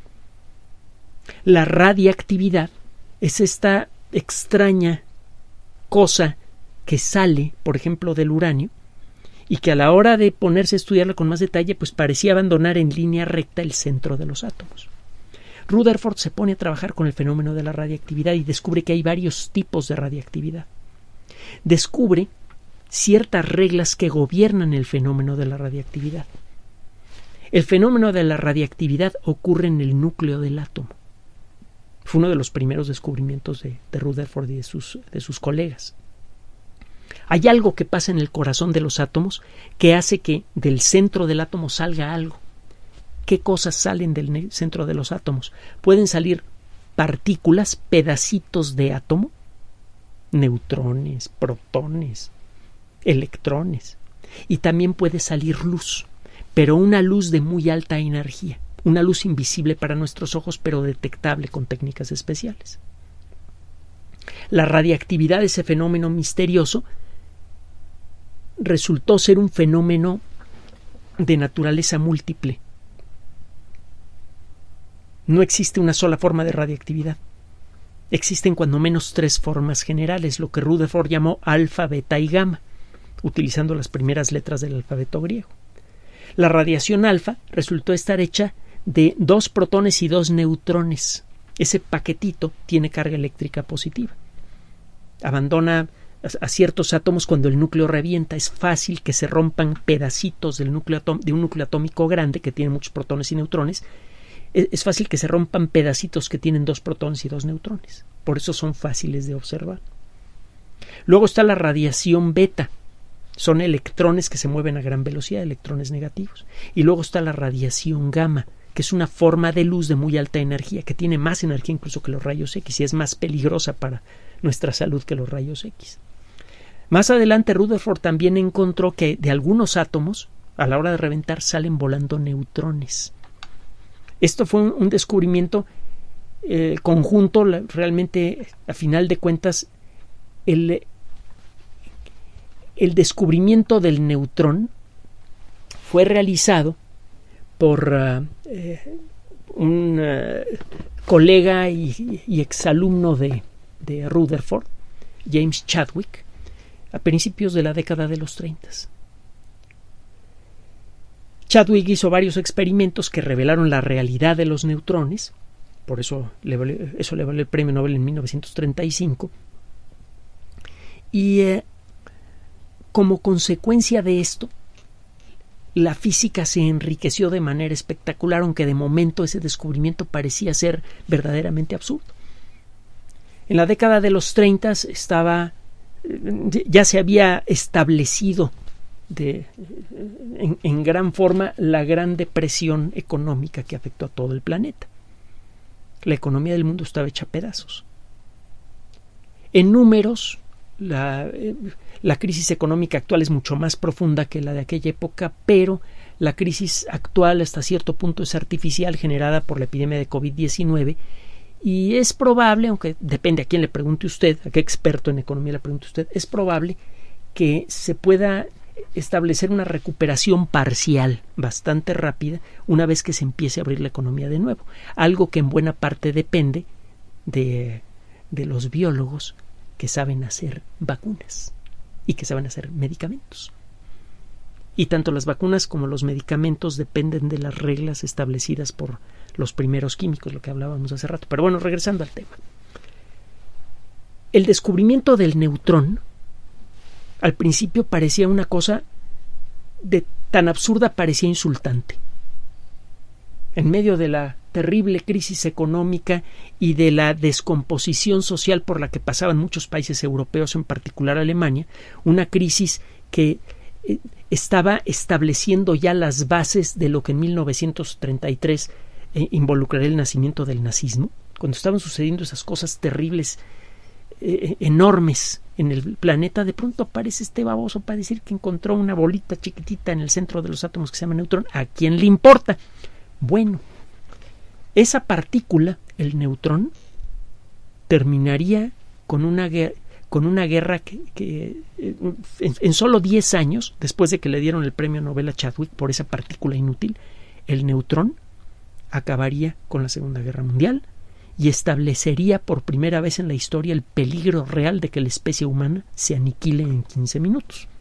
La radiactividad es esta extraña cosa que sale, por ejemplo, del uranio, y que a la hora de ponerse a estudiarla con más detalle, pues parecía abandonar en línea recta el centro de los átomos. Rutherford se pone a trabajar con el fenómeno de la radiactividad y descubre que hay varios tipos de radiactividad. Descubre ciertas reglas que gobiernan el fenómeno de la radiactividad. El fenómeno de la radiactividad ocurre en el núcleo del átomo. Fue uno de los primeros descubrimientos de Rutherford y de sus colegas. Hay algo que pasa en el corazón de los átomos que hace que del centro del átomo salga algo. ¿Qué cosas salen del centro de los átomos? Pueden salir partículas, pedacitos de átomo, neutrones, protones, electrones, y también puede salir luz, pero una luz de muy alta energía, una luz invisible para nuestros ojos, pero detectable con técnicas especiales. La radiactividad de ese fenómeno misterioso resultó ser un fenómeno de naturaleza múltiple. No existe una sola forma de radiactividad. Existen cuando menos 3 formas generales, lo que Rutherford llamó alfa, beta y gamma, utilizando las primeras letras del alfabeto griego. La radiación alfa resultó estar hecha de 2 protones y 2 neutrones. Ese paquetito tiene carga eléctrica positiva. Abandona a ciertos átomos cuando el núcleo revienta. Es fácil que se rompan pedacitos de un núcleo atómico grande que tiene muchos protones y neutrones. Es fácil que se rompan pedacitos que tienen 2 protones y 2 neutrones. Por eso son fáciles de observar. Luego está la radiación beta. Son electrones que se mueven a gran velocidad, electrones negativos. Y luego está la radiación gamma, que es una forma de luz de muy alta energía, que tiene más energía incluso que los rayos X y es más peligrosa para nuestra salud que los rayos X. Más adelante Rutherford también encontró que de algunos átomos, a la hora de reventar, salen volando neutrones. Esto fue un descubrimiento conjunto, realmente, a final de cuentas, el descubrimiento del neutrón fue realizado por un colega y exalumno de Rutherford, James Chadwick, a principios de la década de los 30. Chadwick hizo varios experimentos que revelaron la realidad de los neutrones, por eso le valió el premio Nobel en 1935, y como consecuencia de esto, la física se enriqueció de manera espectacular, aunque de momento ese descubrimiento parecía ser verdaderamente absurdo. En la década de los 30 ya se había establecido en gran forma la gran depresión económica que afectó a todo el planeta. La economía del mundo estaba hecha a pedazos. En números, la crisis económica actual es mucho más profunda que la de aquella época, pero la crisis actual hasta cierto punto es artificial, generada por la epidemia de COVID-19, y es probable, aunque depende a quién le pregunte usted, a qué experto en economía le pregunte usted, es probable que se pueda establecer una recuperación parcial bastante rápida una vez que se empiece a abrir la economía de nuevo, algo que en buena parte depende de los biólogos que saben hacer vacunas y que saben hacer medicamentos. Y tanto las vacunas como los medicamentos dependen de las reglas establecidas por los primeros químicos, lo que hablábamos hace rato. Pero bueno, regresando al tema. El descubrimiento del neutrón al principio parecía una cosa tan absurda, parecía insultante. En medio de la terrible crisis económica y de la descomposición social por la que pasaban muchos países europeos, en particular Alemania, una crisis que estaba estableciendo ya las bases de lo que en 1933 involucraría el nacimiento del nazismo, cuando estaban sucediendo esas cosas terribles, enormes en el planeta, de pronto aparece este baboso para decir que encontró una bolita chiquitita en el centro de los átomos que se llama neutrón. ¿A quién le importa? Bueno, esa partícula, el neutrón, terminaría con una guerra que en solo 10 años, después de que le dieron el premio Nobel a Chadwick por esa partícula inútil, el neutrón acabaría con la Segunda Guerra Mundial y establecería por primera vez en la historia el peligro real de que la especie humana se aniquile en 15 minutos.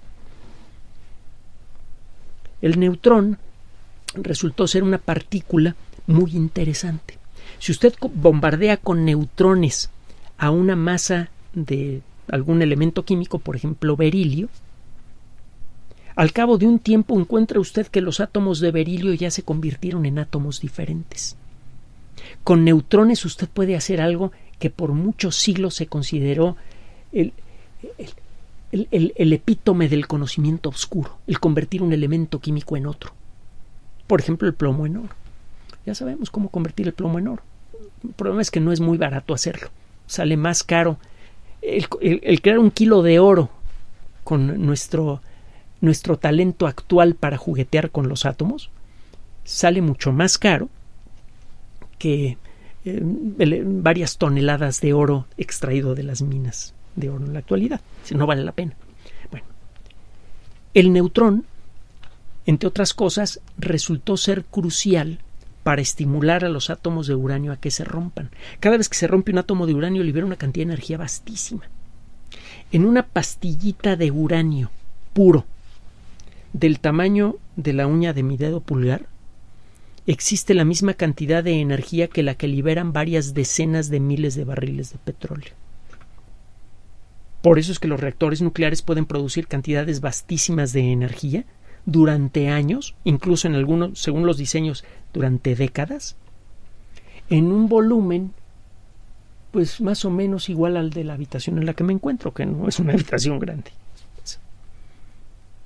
El neutrón resultó ser una partícula muy interesante. Si usted bombardea con neutrones a una masa de algún elemento químico, por ejemplo berilio, al cabo de un tiempo encuentra usted que los átomos de berilio ya se convirtieron en átomos diferentes. Con neutrones usted puede hacer algo que por muchos siglos se consideró el epítome del conocimiento oscuro, el convertir un elemento químico en otro. Por ejemplo, el plomo en oro. Ya sabemos cómo convertir el plomo en oro. El problema es que no es muy barato hacerlo. Sale más caro el crear 1 kilo de oro con nuestro talento actual para juguetear con los átomos. Sale mucho más caro que varias toneladas de oro extraído de las minas de oro en la actualidad. No vale la pena. Bueno, el neutrón, entre otras cosas, resultó ser crucial para estimular a los átomos de uranio a que se rompan. Cada vez que se rompe un átomo de uranio libera una cantidad de energía vastísima. En una pastillita de uranio puro, del tamaño de la uña de mi dedo pulgar, existe la misma cantidad de energía que la que liberan varias decenas de miles de barriles de petróleo. Por eso es que los reactores nucleares pueden producir cantidades vastísimas de energía durante años, incluso en algunos, según los diseños, durante décadas, en un volumen pues más o menos igual al de la habitación en la que me encuentro, que no es una habitación grande.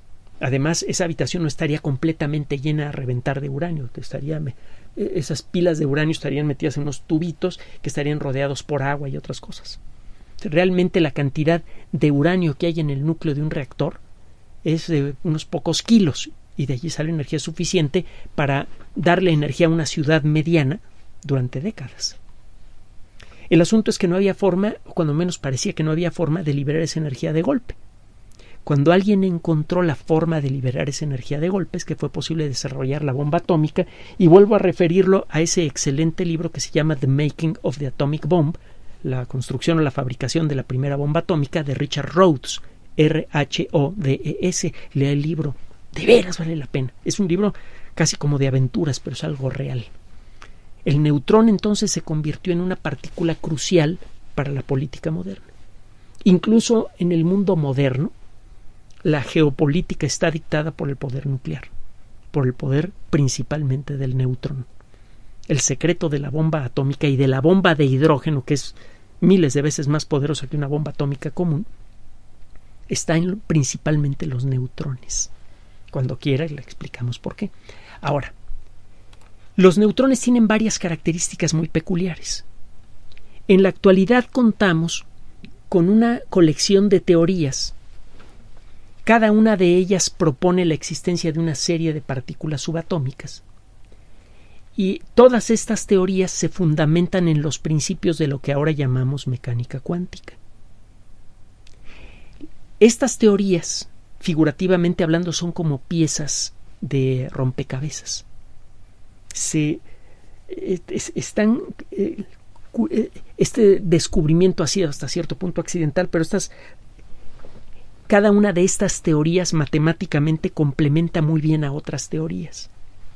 Además, esa habitación no estaría completamente llena a reventar de uranio. Esas pilas de uranio estarían metidas en unos tubitos que estarían rodeados por agua y otras cosas. Realmente la cantidad de uranio que hay en el núcleo de un reactor es de unos pocos kilos, y de allí sale energía suficiente para darle energía a una ciudad mediana durante décadas. El asunto es que no había forma, o cuando menos parecía que no había forma, de liberar esa energía de golpe. Cuando alguien encontró la forma de liberar esa energía de golpe, es que fue posible desarrollar la bomba atómica, y vuelvo a referirlo a ese excelente libro que se llama The Making of the Atomic Bomb, la construcción o la fabricación de la primera bomba atómica, de Richard Rhodes, R-H-O-D-E-S. Lea el libro, de veras vale la pena. Es un libro casi como de aventuras, pero es algo real. El neutrón entonces se convirtió en una partícula crucial para la política moderna. Incluso en el mundo moderno, la geopolítica está dictada por el poder nuclear, por el poder principalmente del neutrón. El secreto de la bomba atómica y de la bomba de hidrógeno, que es miles de veces más poderosa que una bomba atómica común, está en principalmente los neutrones. Cuando quiera le explicamos por qué. Ahora, los neutrones tienen varias características muy peculiares. En la actualidad contamos con una colección de teorías. Cada una de ellas propone la existencia de una serie de partículas subatómicas. Y todas estas teorías se fundamentan en los principios de lo que ahora llamamos mecánica cuántica. Estas teorías, figurativamente hablando, son como piezas de rompecabezas. Este descubrimiento ha sido hasta cierto punto accidental, pero cada una de estas teorías matemáticamente complementa muy bien a otras teorías.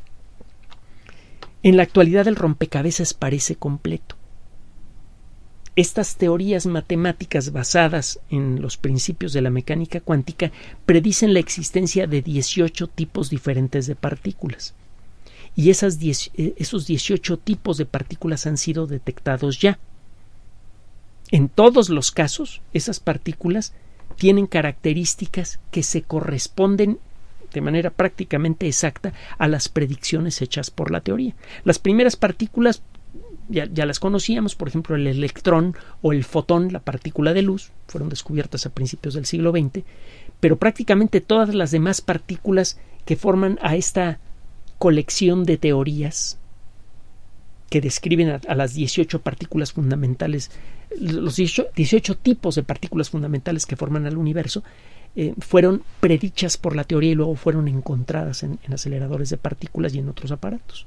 En la actualidad el rompecabezas parece completo. Estas teorías matemáticas basadas en los principios de la mecánica cuántica predicen la existencia de 18 tipos diferentes de partículas. Y esos 18 tipos de partículas han sido detectados ya. En todos los casos, esas partículas tienen características que se corresponden de manera prácticamente exacta a las predicciones hechas por la teoría. Las primeras partículas ya las conocíamos, por ejemplo el electrón o el fotón, la partícula de luz, fueron descubiertas a principios del siglo XX, pero prácticamente todas las demás partículas que forman a esta colección de teorías que describen a las 18 partículas fundamentales, los 18 tipos de partículas fundamentales que forman al universo, fueron predichas por la teoría y luego fueron encontradas en aceleradores de partículas y en otros aparatos.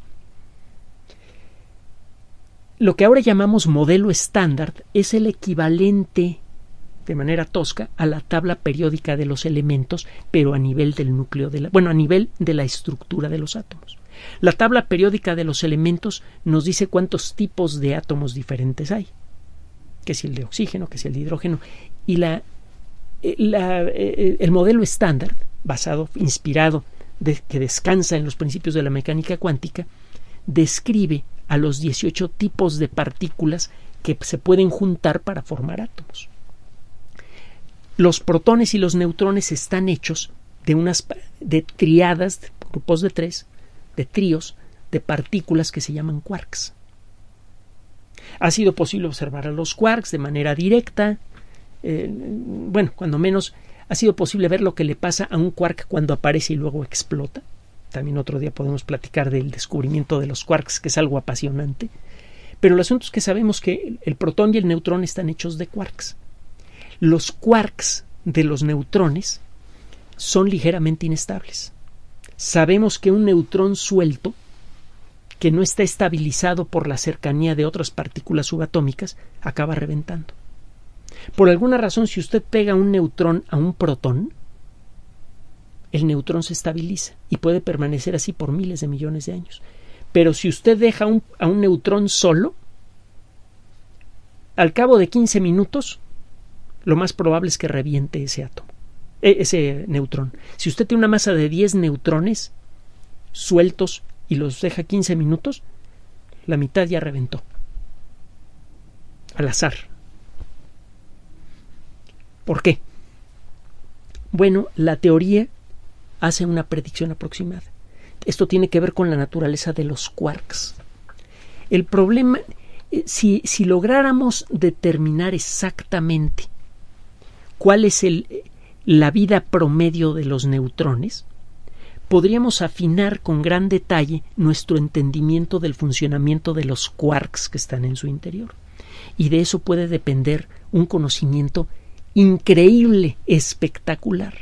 Lo que ahora llamamos modelo estándar es el equivalente, de manera tosca, a la tabla periódica de los elementos, pero a nivel del núcleo a nivel de la estructura de los átomos. La tabla periódica de los elementos nos dice cuántos tipos de átomos diferentes hay, que si el de oxígeno, que si el de hidrógeno, y el modelo estándar, inspirado, que descansa en los principios de la mecánica cuántica, describe a los 18 tipos de partículas que se pueden juntar para formar átomos. Los protones y los neutrones están hechos de triadas, grupos de 3, de tríos de partículas que se llaman quarks. Ha sido posible observar a los quarks de manera directa. Cuando menos ha sido posible ver lo que le pasa a un quark cuando aparece y luego explota. También otro día podemos platicar del descubrimiento de los quarks, que es algo apasionante. Pero el asunto es que sabemos que el protón y el neutrón están hechos de quarks. Los quarks de los neutrones son ligeramente inestables. Sabemos que un neutrón suelto, que no está estabilizado por la cercanía de otras partículas subatómicas, acaba reventando. Por alguna razón, si usted pega un neutrón a un protón, el neutrón se estabiliza y puede permanecer así por miles de millones de años. Pero si usted deja a un neutrón solo, al cabo de 15 minutos, lo más probable es que reviente ese neutrón. Si usted tiene una masa de 10 neutrones sueltos y los deja 15 minutos, la mitad ya reventó. Al azar. ¿Por qué? Bueno, la teoría hace una predicción aproximada. Esto tiene que ver con la naturaleza de los quarks. El problema, si lográramos determinar exactamente cuál es la vida promedio de los neutrones, podríamos afinar con gran detalle nuestro entendimiento del funcionamiento de los quarks que están en su interior. Y de eso puede depender un conocimiento increíble, espectacular.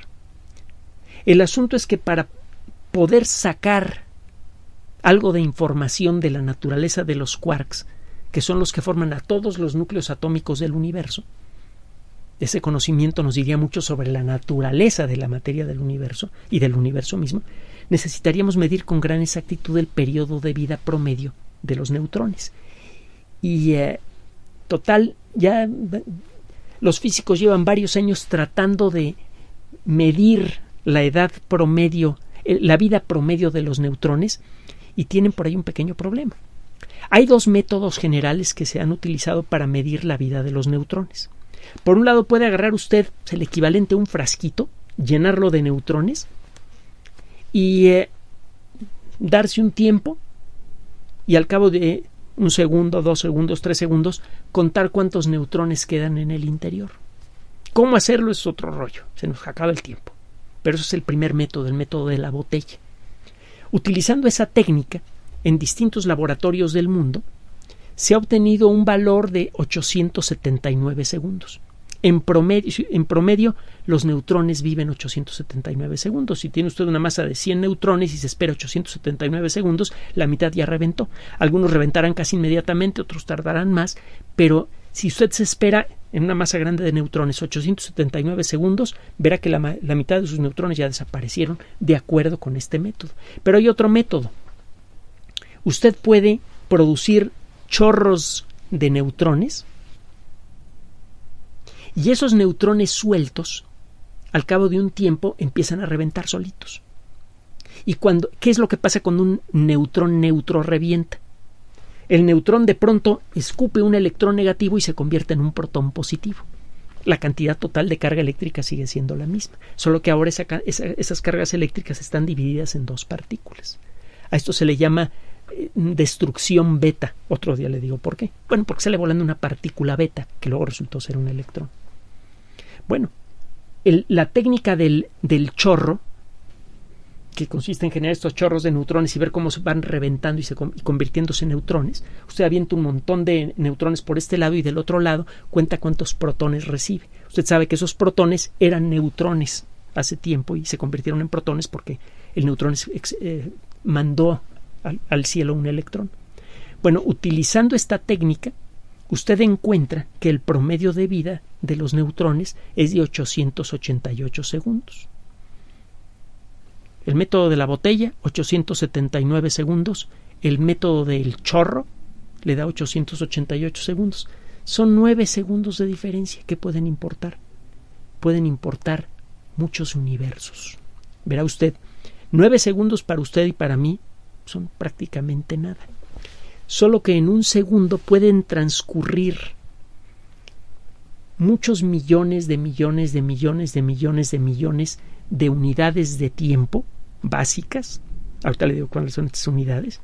El asunto es que para poder sacar algo de información de la naturaleza de los quarks, que son los que forman a todos los núcleos atómicos del universo, ese conocimiento nos diría mucho sobre la naturaleza de la materia del universo y del universo mismo, necesitaríamos medir con gran exactitud el periodo de vida promedio de los neutrones. Y total, ya los físicos llevan varios años tratando de medir la edad promedio, la vida promedio de los neutrones, y tienen por ahí un pequeño problema. Hay dos métodos generales que se han utilizado para medir la vida de los neutrones. Por un lado, puede agarrar usted el equivalente a un frasquito, llenarlo de neutrones y darse un tiempo, y al cabo de 1 segundo, 2 segundos, 3 segundos, contar cuántos neutrones quedan en el interior. ¿Cómo hacerlo? Es otro rollo, se nos acaba el tiempo. Pero eso es el primer método, el método de la botella. Utilizando esa técnica, en distintos laboratorios del mundo, se ha obtenido un valor de 879 segundos. En promedio, los neutrones viven 879 segundos. Si tiene usted una masa de 100 neutrones y se espera 879 segundos, la mitad ya reventó. Algunos reventarán casi inmediatamente, otros tardarán más, pero si usted se espera en una masa grande de neutrones 879 segundos, verá que la mitad de sus neutrones ya desaparecieron de acuerdo con este método. Pero hay otro método. Usted puede producir chorros de neutrones y esos neutrones sueltos al cabo de un tiempo empiezan a reventar solitos. ¿Y qué es lo que pasa cuando un neutrón neutro revienta? El neutrón de pronto escupe un electrón negativo y se convierte en un protón positivo. La cantidad total de carga eléctrica sigue siendo la misma, solo que ahora esas cargas eléctricas están divididas en dos partículas. A esto se le llama destrucción beta. Otro día le digo por qué. Bueno, porque sale volando una partícula beta que luego resultó ser un electrón. Bueno, la técnica del chorro, que consiste en generar estos chorros de neutrones y ver cómo se van reventando y convirtiéndose en neutrones. Usted avienta un montón de neutrones por este lado y del otro lado cuenta cuántos protones recibe. Usted sabe que esos protones eran neutrones hace tiempo y se convirtieron en protones porque el neutrón mandó al cielo un electrón. Bueno, utilizando esta técnica, usted encuentra que el promedio de vida de los neutrones es de 888 segundos. El método de la botella, 879 segundos. El método del chorro le da 888 segundos. Son 9 segundos de diferencia. ¿Qué pueden importar? Pueden importar muchos universos. Verá usted, 9 segundos para usted y para mí son prácticamente nada. Solo que en un segundo pueden transcurrir muchos millones de millones de millones de millones de millones de unidades de tiempo básicas, ahorita le digo cuáles son estas unidades,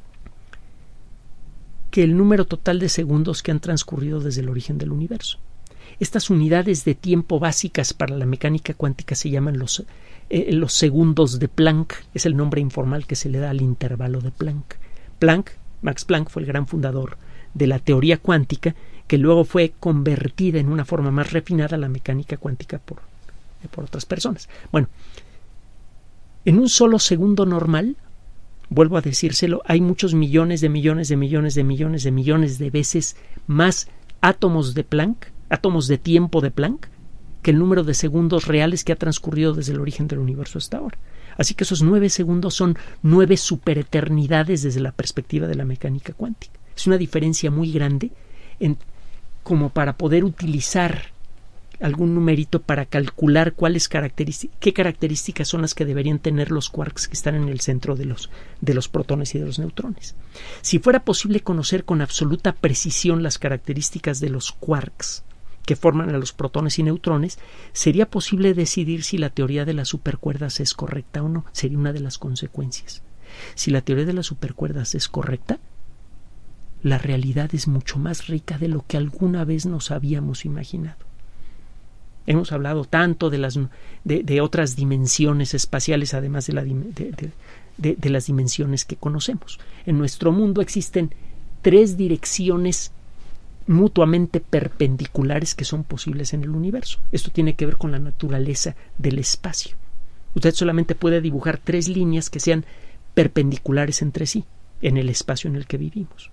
que el número total de segundos que han transcurrido desde el origen del universo. Estas unidades de tiempo básicas para la mecánica cuántica se llaman los segundos de Planck. Es el nombre informal que se le da al intervalo de Planck. Max Planck fue el gran fundador de la teoría cuántica, que luego fue convertida en una forma más refinada a la mecánica cuántica por otras personas. Bueno, en un solo segundo normal, vuelvo a decírselo, hay muchos millones de millones de millones de millones de millones de veces más átomos de Planck, átomos de tiempo de Planck, que el número de segundos reales que ha transcurrido desde el origen del universo hasta ahora. Así que esos 9 segundos son 9 supereternidades desde la perspectiva de la mecánica cuántica. Es una diferencia muy grande como para poder utilizar algún numerito para calcular qué características son las que deberían tener los quarks que están en el centro de los protones y de los neutrones. Si fuera posible conocer con absoluta precisión las características de los quarks que forman a los protones y neutrones, sería posible decidir si la teoría de las supercuerdas es correcta o no. Sería una de las consecuencias. Si la teoría de las supercuerdas es correcta, la realidad es mucho más rica de lo que alguna vez nos habíamos imaginado. Hemos hablado tanto de otras dimensiones espaciales, además de las dimensiones que conocemos. En nuestro mundo existen 3 direcciones mutuamente perpendiculares que son posibles en el universo. Esto tiene que ver con la naturaleza del espacio. Usted solamente puede dibujar 3 líneas que sean perpendiculares entre sí en el espacio en el que vivimos.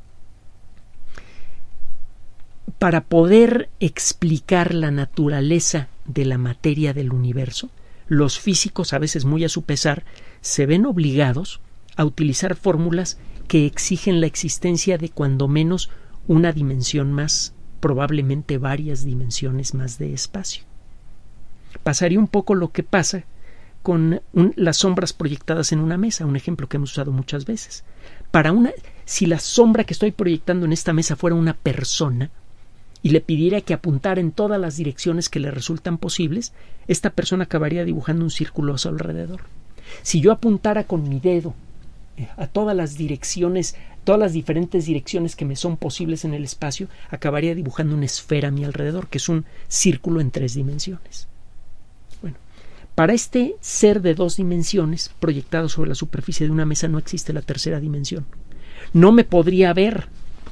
Para poder explicar la naturaleza de la materia del universo, los físicos, a veces muy a su pesar, se ven obligados a utilizar fórmulas que exigen la existencia de cuando menos una dimensión más, probablemente varias dimensiones más de espacio. Pasaría un poco lo que pasa con las sombras proyectadas en una mesa, un ejemplo que hemos usado muchas veces. Si la sombra que estoy proyectando en esta mesa fuera una persona y le pidiera que apuntara en todas las direcciones que le resultan posibles, esta persona acabaría dibujando un círculo a su alrededor. Si yo apuntara con mi dedo a todas las direcciones, todas las diferentes direcciones que me son posibles en el espacio, acabaría dibujando una esfera a mi alrededor, que es un círculo en 3 dimensiones. Bueno, para este ser de 2 dimensiones proyectado sobre la superficie de una mesa no existe la tercera dimensión. No me podría ver.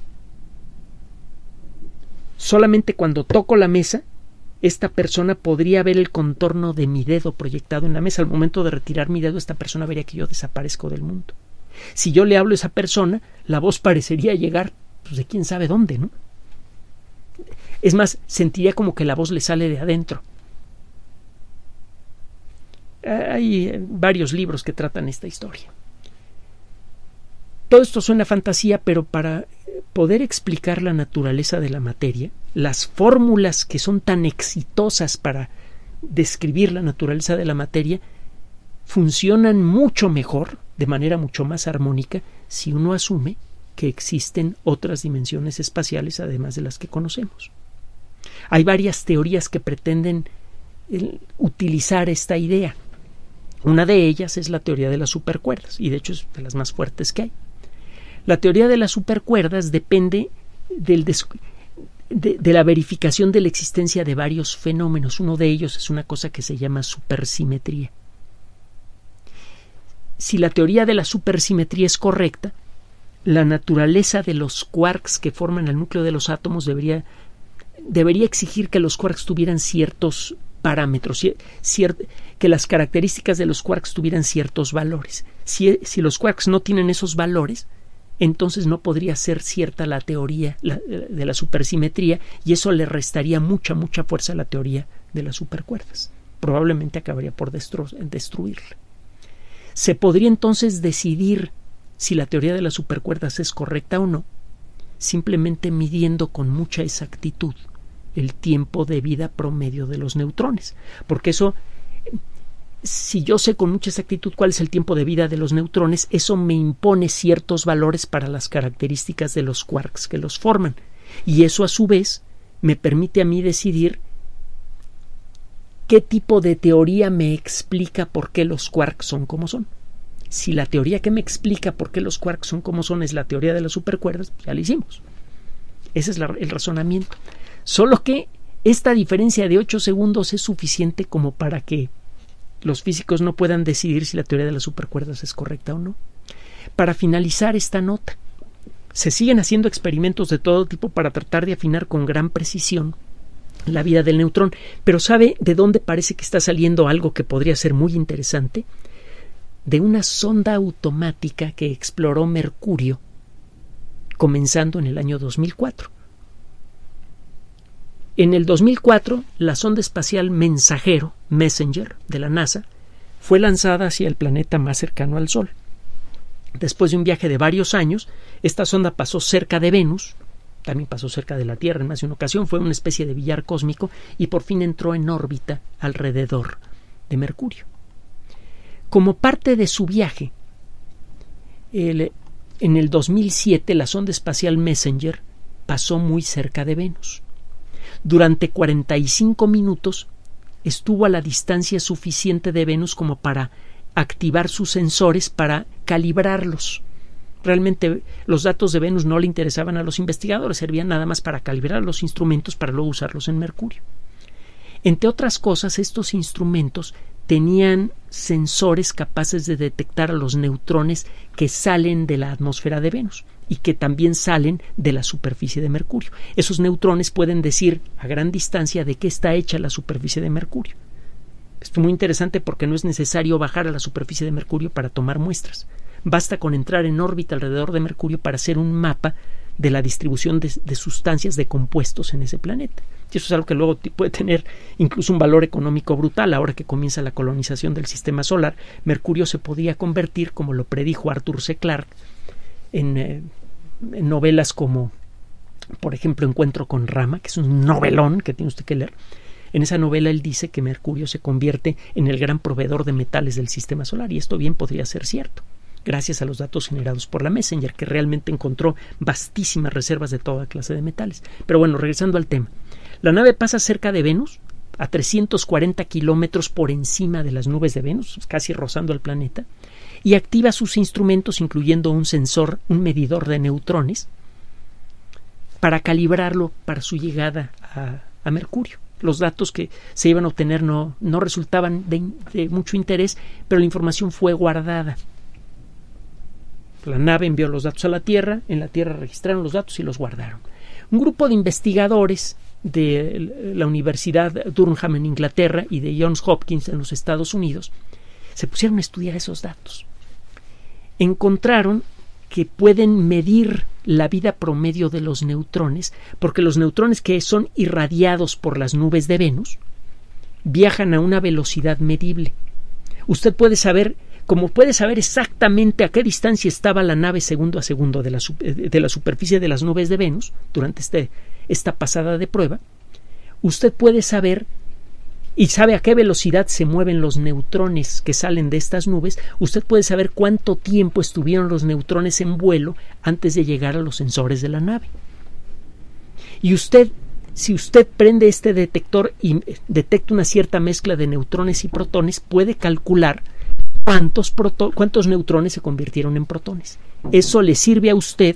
Solamente cuando toco la mesa, esta persona podría ver el contorno de mi dedo proyectado en la mesa. Al momento de retirar mi dedo, esta persona vería que yo desaparezco del mundo. Si yo le hablo a esa persona, la voz parecería llegar de quién sabe dónde, ¿no? Es más, sentiría como que la voz le sale de adentro. Hay varios libros que tratan esta historia. Todo esto suena fantasía, pero para poder explicar la naturaleza de la materia, las fórmulas que son tan exitosas para describir la naturaleza de la materia funcionan mucho mejor, de manera mucho más armónica, si uno asume que existen otras dimensiones espaciales además de las que conocemos. Hay varias teorías que pretenden utilizar esta idea. Una de ellas es la teoría de las supercuerdas, y de hecho es de las más fuertes que hay. La teoría de las supercuerdas depende de la verificación de la existencia de varios fenómenos. Uno de ellos es una cosa que se llama supersimetría. Si la teoría de la supersimetría es correcta, la naturaleza de los quarks que forman el núcleo de los átomos debería exigir que los quarks tuvieran ciertos parámetros, que las características de los quarks tuvieran ciertos valores. Si los quarks no tienen esos valores, entonces no podría ser cierta la teoría de la supersimetría, y eso le restaría mucha fuerza a la teoría de las supercuerdas. Probablemente acabaría por destruirla. Se podría entonces decidir si la teoría de las supercuerdas es correcta o no, simplemente midiendo con mucha exactitud el tiempo de vida promedio de los neutrones. Porque eso, si yo sé con mucha exactitud cuál es el tiempo de vida de los neutrones, eso me impone ciertos valores para las características de los quarks que los forman. Y eso a su vez me permite a mí decidir qué tipo de teoría me explica por qué los quarks son como son. Si la teoría que me explica por qué los quarks son como son es la teoría de las supercuerdas, pues ya la hicimos. Ese es el razonamiento. Solo que esta diferencia de 8 segundos es suficiente como para que los físicos no puedan decidir si la teoría de las supercuerdas es correcta o no. Para finalizar esta nota, se siguen haciendo experimentos de todo tipo para tratar de afinar con gran precisión la vida del neutrón, pero ¿sabe de dónde parece que está saliendo algo que podría ser muy interesante? De una sonda automática que exploró Mercurio comenzando en el año 2004. En el 2004, la sonda espacial Mensajero, Messenger, de la NASA, fue lanzada hacia el planeta más cercano al Sol. Después de un viaje de varios años, esta sonda pasó cerca de Venus, también pasó cerca de la Tierra en más de una ocasión, fue una especie de billar cósmico y por fin entró en órbita alrededor de Mercurio. Como parte de su viaje, en el 2007 la sonda espacial Messenger pasó muy cerca de Venus. durante 45 minutos estuvo a la distancia suficiente de Venus como para activar sus sensores para calibrarlos. Realmente los datos de Venus no le interesaban a los investigadores, servían nada más para calibrar los instrumentos para luego usarlos en Mercurio. Entre otras cosas, estos instrumentos tenían sensores capaces de detectar a los neutrones que salen de la atmósfera de Venus y que también salen de la superficie de Mercurio. Esos neutrones pueden decir a gran distancia de qué está hecha la superficie de Mercurio. Esto es muy interesante porque no es necesario bajar a la superficie de Mercurio para tomar muestras. Basta con entrar en órbita alrededor de Mercurio para hacer un mapa de la distribución de sustancias, de compuestos en ese planeta. Y eso es algo que luego puede tener incluso un valor económico brutal. Ahora que comienza la colonización del sistema solar, Mercurio se podía convertir, como lo predijo Arthur C. Clarke, en novelas como, por ejemplo, Encuentro con Rama, que es un novelón que tiene usted que leer. En esa novela él dice que Mercurio se convierte en el gran proveedor de metales del sistema solar, y esto bien podría ser cierto, gracias a los datos generados por la Messenger, que realmente encontró vastísimas reservas de toda clase de metales. Pero bueno, regresando al tema. La nave pasa cerca de Venus, a 340 kilómetros por encima de las nubes de Venus, casi rozando al planeta, y activa sus instrumentos, incluyendo un sensor, un medidor de neutrones, para calibrarlo para su llegada a Mercurio. Los datos que se iban a obtener no resultaban de mucho interés, pero la información fue guardada. La nave envió los datos a la Tierra, en la Tierra registraron los datos y los guardaron. Un grupo de investigadores de la Universidad Durham en Inglaterra y de Johns Hopkins en los Estados Unidos se pusieron a estudiar esos datos. Encontraron que pueden medir la vida promedio de los neutrones, porque los neutrones que son irradiados por las nubes de Venus viajan a una velocidad medible. Usted puede saber, como puede saber exactamente a qué distancia estaba la nave segundo a segundo de la superficie de las nubes de Venus durante esta pasada de prueba, usted puede saber y sabe a qué velocidad se mueven los neutrones que salen de estas nubes. Usted puede saber cuánto tiempo estuvieron los neutrones en vuelo antes de llegar a los sensores de la nave. Y si usted prende este detector y detecta una cierta mezcla de neutrones y protones, puede calcular cuántos neutrones se convirtieron en protones. Eso le sirve a usted.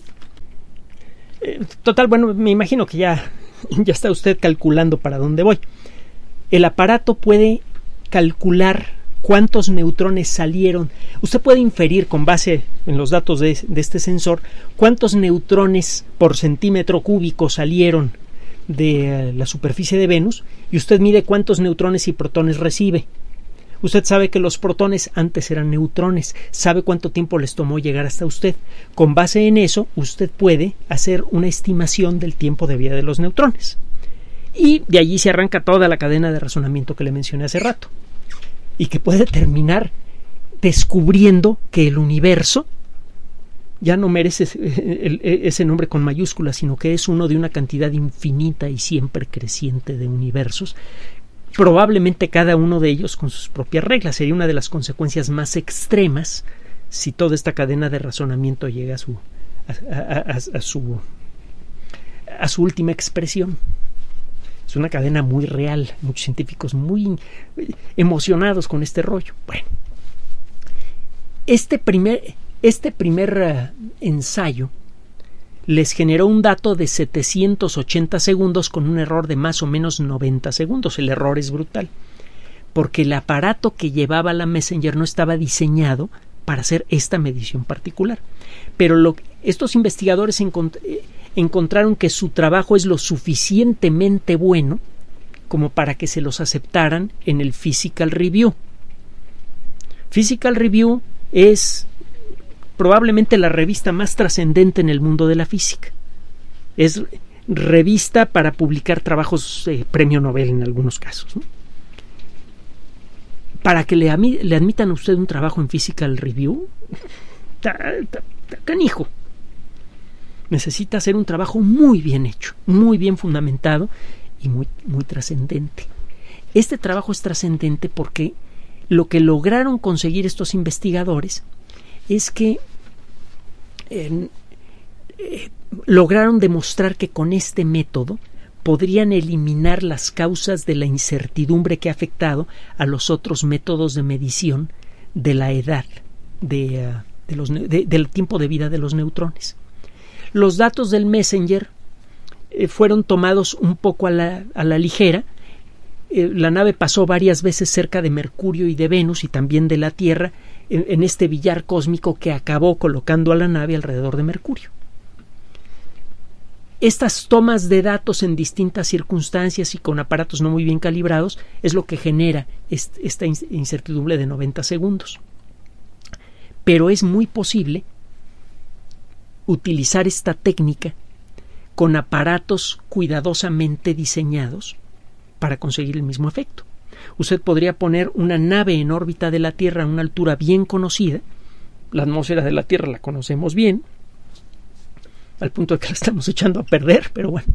Total, bueno, me imagino que ya está usted calculando para dónde voy. El aparato puede calcular cuántos neutrones salieron. Usted puede inferir con base en los datos de este sensor cuántos neutrones por centímetro cúbico salieron de la superficie de Venus, y usted mide cuántos neutrones y protones recibe. Usted sabe que los protones antes eran neutrones, sabe cuánto tiempo les tomó llegar hasta usted. Con base en eso, usted puede hacer una estimación del tiempo de vida de los neutrones. Y de allí se arranca toda la cadena de razonamiento que le mencioné hace rato, y que puede terminar descubriendo que el universo ya no merece ese nombre con mayúsculas, sino que es uno de una cantidad infinita y siempre creciente de universos, probablemente cada uno de ellos con sus propias reglas. Sería una de las consecuencias más extremas si toda esta cadena de razonamiento llega a su última expresión. Es una cadena muy real, muchos científicos muy emocionados con este rollo. Bueno, este primer ensayo les generó un dato de 780 segundos con un error de más o menos 90 segundos. El error es brutal, porque el aparato que llevaba la Messenger no estaba diseñado para hacer esta medición particular. Pero estos investigadores encontraron que su trabajo es lo suficientemente bueno como para que se los aceptaran en el Physical Review. Physical Review es probablemente la revista más trascendente en el mundo de la física. Es revista para publicar trabajos premio Nobel en algunos casos, ¿no? Para que le admitan a usted un trabajo en Physical Review, canijo. Necesita hacer un trabajo muy bien hecho, muy bien fundamentado y muy, muy trascendente. Este trabajo es trascendente porque lo que lograron conseguir estos investigadores es que lograron demostrar que con este método podrían eliminar las causas de la incertidumbre que ha afectado a los otros métodos de medición de la edad, del tiempo de vida de los neutrones. Los datos del Messenger fueron tomados un poco a la ligera. La nave pasó varias veces cerca de Mercurio y de Venus y también de la Tierra en este billar cósmico que acabó colocando a la nave alrededor de Mercurio. Estas tomas de datos en distintas circunstancias y con aparatos no muy bien calibrados es lo que genera esta incertidumbre de 90 segundos. Pero es muy posible utilizar esta técnica con aparatos cuidadosamente diseñados para conseguir el mismo efecto. Usted podría poner una nave en órbita de la Tierra a una altura bien conocida. La atmósfera de la Tierra la conocemos bien, al punto de que la estamos echando a perder, pero bueno.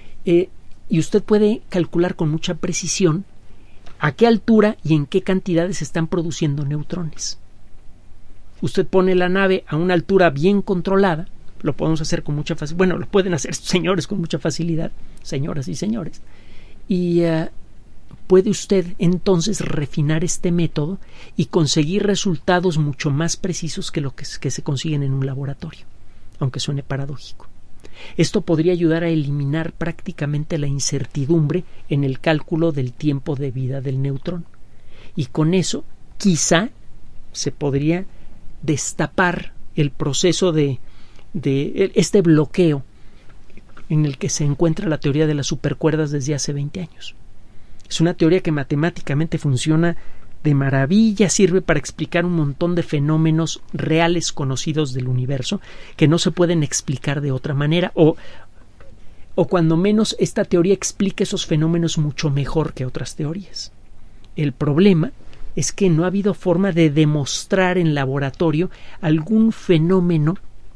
Y usted puede calcular con mucha precisión a qué altura y en qué cantidades se están produciendo neutrones. Usted pone la nave a una altura bien controlada, lo podemos hacer con mucha facilidad, bueno, lo pueden hacer estos señores con mucha facilidad, señoras y señores, y puede usted entonces refinar este método y conseguir resultados mucho más precisos que lo que se consiguen en un laboratorio, aunque suene paradójico. Esto podría ayudar a eliminar prácticamente la incertidumbre en el cálculo del tiempo de vida del neutrón. Y con eso, quizá, se podría destapar el proceso de este bloqueo en el que se encuentra la teoría de las supercuerdas desde hace 20 años. Es una teoría que matemáticamente funciona de maravilla, sirve para explicar un montón de fenómenos reales conocidos del universo que no se pueden explicar de otra manera, o cuando menos esta teoría explica esos fenómenos mucho mejor que otras teorías. El problema es que no ha habido forma de demostrar en laboratorio algún fenómeno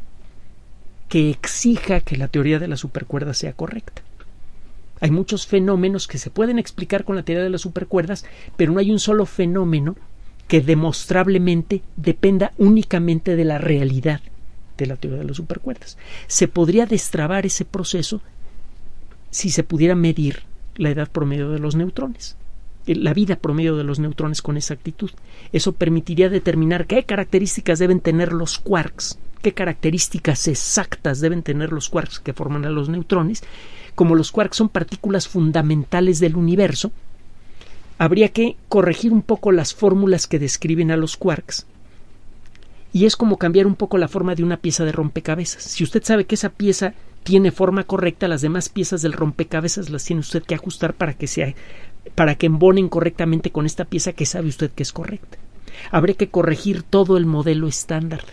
que exija que la teoría de las supercuerdas sea correcta. Hay muchos fenómenos que se pueden explicar con la teoría de las supercuerdas, pero no hay un solo fenómeno que demostrablemente dependa únicamente de la realidad de la teoría de las supercuerdas. Se podría destrabar ese proceso si se pudiera medir la edad promedio de los neutrones, la vida promedio de los neutrones con exactitud. Eso permitiría determinar qué características deben tener los quarks, qué características exactas deben tener los quarks que forman a los neutrones. Como los quarks son partículas fundamentales del universo, habría que corregir un poco las fórmulas que describen a los quarks, y es como cambiar un poco la forma de una pieza de rompecabezas. Si usted sabe que esa pieza tiene forma correcta, las demás piezas del rompecabezas las tiene usted que ajustar para que embonen correctamente con esta pieza que sabe usted que es correcta. Habría que corregir todo el modelo estándar.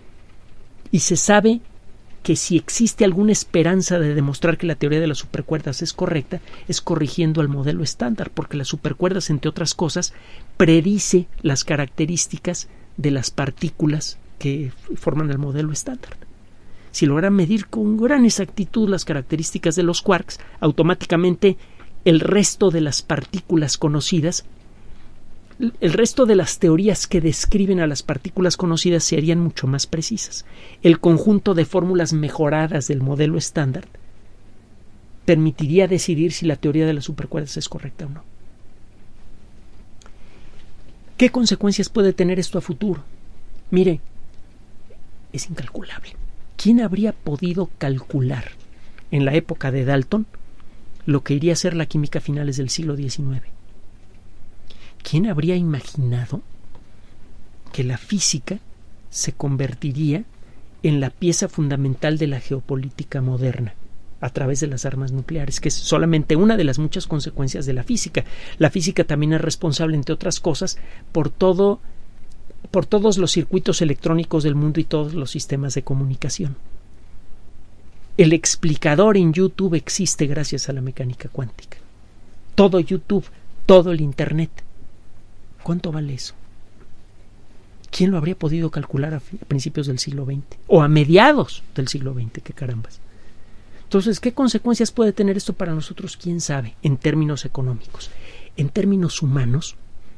Y se sabe que si existe alguna esperanza de demostrar que la teoría de las supercuerdas es correcta, es corrigiendo al modelo estándar, porque las supercuerdas, entre otras cosas, predice las características de las partículas que forman el modelo estándar. Si logran medir con gran exactitud las características de los quarks, automáticamente el resto de las partículas conocidas, el resto de las teorías que describen a las partículas conocidas serían mucho más precisas. El conjunto de fórmulas mejoradas del modelo estándar permitiría decidir si la teoría de las supercuerdas es correcta o no. ¿Qué consecuencias puede tener esto a futuro? Mire, es incalculable. ¿Quién habría podido calcular en la época de Dalton lo que iría a ser la química a finales del siglo XIX? ¿Quién habría imaginado que la física se convertiría en la pieza fundamental de la geopolítica moderna a través de las armas nucleares, que es solamente una de las muchas consecuencias de la física? La física también es responsable, entre otras cosas, por todos los circuitos electrónicos del mundo y todos los sistemas de comunicación. El explicador en YouTube existe gracias a la mecánica cuántica. Todo YouTube, todo el Internet. ¿Cuánto vale eso? ¿Quién lo habría podido calcular a principios del siglo XX? O a mediados del siglo XX, qué carambas. Entonces, ¿qué consecuencias puede tener esto para nosotros? ¿Quién sabe? En términos económicos. En términos humanos,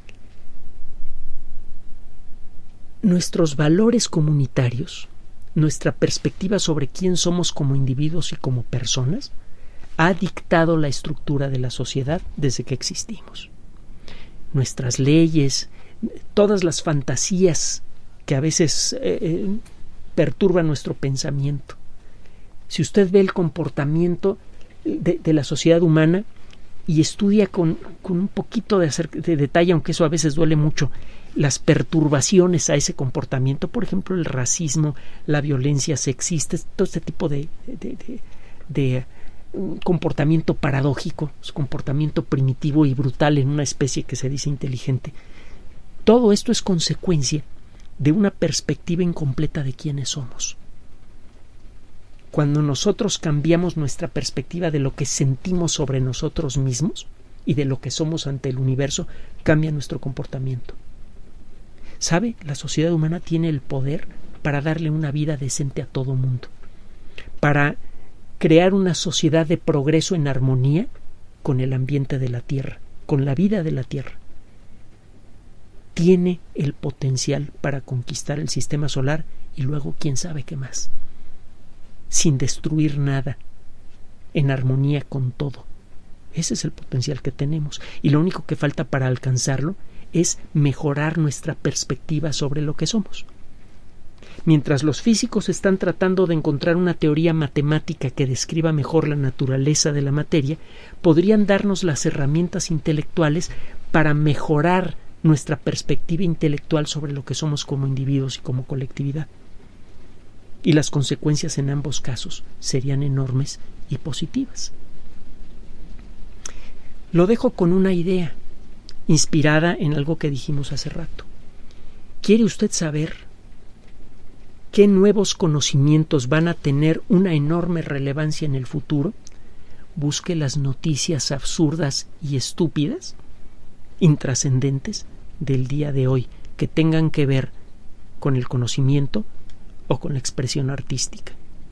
nuestros valores comunitarios, nuestra perspectiva sobre quién somos como individuos y como personas, ha dictado la estructura de la sociedad desde que existimos. Nuestras leyes, todas las fantasías que a veces perturban nuestro pensamiento. Si usted ve el comportamiento de la sociedad humana y estudia con un poquito de detalle, aunque eso a veces duele mucho, las perturbaciones a ese comportamiento, por ejemplo, el racismo, la violencia sexista, todo este tipo de comportamiento paradójico, comportamiento primitivo y brutal en una especie que se dice inteligente. Todo esto es consecuencia de una perspectiva incompleta de quiénes somos. Cuando nosotros cambiamos nuestra perspectiva de lo que sentimos sobre nosotros mismos y de lo que somos ante el universo, cambia nuestro comportamiento. ¿Sabe? La sociedad humana tiene el poder para darle una vida decente a todo mundo, para crear una sociedad de progreso en armonía con el ambiente de la Tierra, con la vida de la Tierra. Tiene el potencial para conquistar el sistema solar y luego quién sabe qué más, sin destruir nada, en armonía con todo. Ese es el potencial que tenemos, y lo único que falta para alcanzarlo es mejorar nuestra perspectiva sobre lo que somos. Mientras los físicos están tratando de encontrar una teoría matemática que describa mejor la naturaleza de la materia, podrían darnos las herramientas intelectuales para mejorar nuestra perspectiva intelectual sobre lo que somos como individuos y como colectividad. Y las consecuencias en ambos casos serían enormes y positivas. Lo dejo con una idea inspirada en algo que dijimos hace rato. ¿Quiere usted saber qué nuevos conocimientos van a tener una enorme relevancia en el futuro? Busque las noticias absurdas y estúpidas, intrascendentes del día de hoy, que tengan que ver con el conocimiento o con la expresión artística.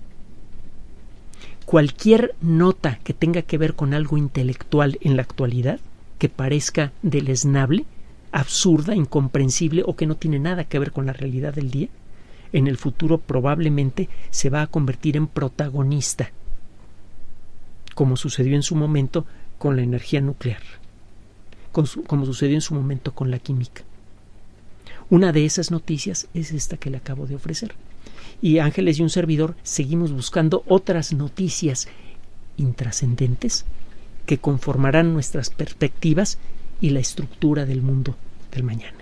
Cualquier nota que tenga que ver con algo intelectual en la actualidad, que parezca deleznable, absurda, incomprensible o que no tiene nada que ver con la realidad del día, en el futuro probablemente se va a convertir en protagonista, como sucedió en su momento con la energía nuclear, como sucedió en su momento con la química. Una de esas noticias es esta que le acabo de ofrecer. Y Ángeles y un servidor seguimos buscando otras noticias intrascendentes que conformarán nuestras perspectivas y la estructura del mundo del mañana.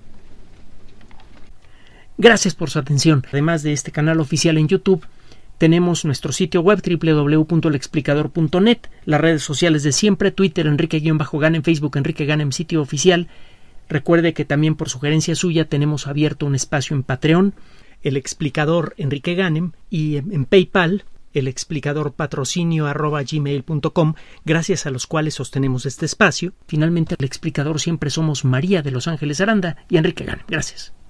Gracias por su atención. Además de este canal oficial en YouTube, tenemos nuestro sitio web www.lexplicador.net, las redes sociales de siempre, Twitter Enrique-Ganem, Facebook Enrique Ganem, sitio oficial. Recuerde que también por sugerencia suya tenemos abierto un espacio en Patreon, el explicador Enrique Ganem, y en PayPal, el explicador patrocinio@gmail.com, gracias a los cuales sostenemos este espacio. Finalmente, el explicador siempre somos María de Los Ángeles Aranda y Enrique Ganem. Gracias.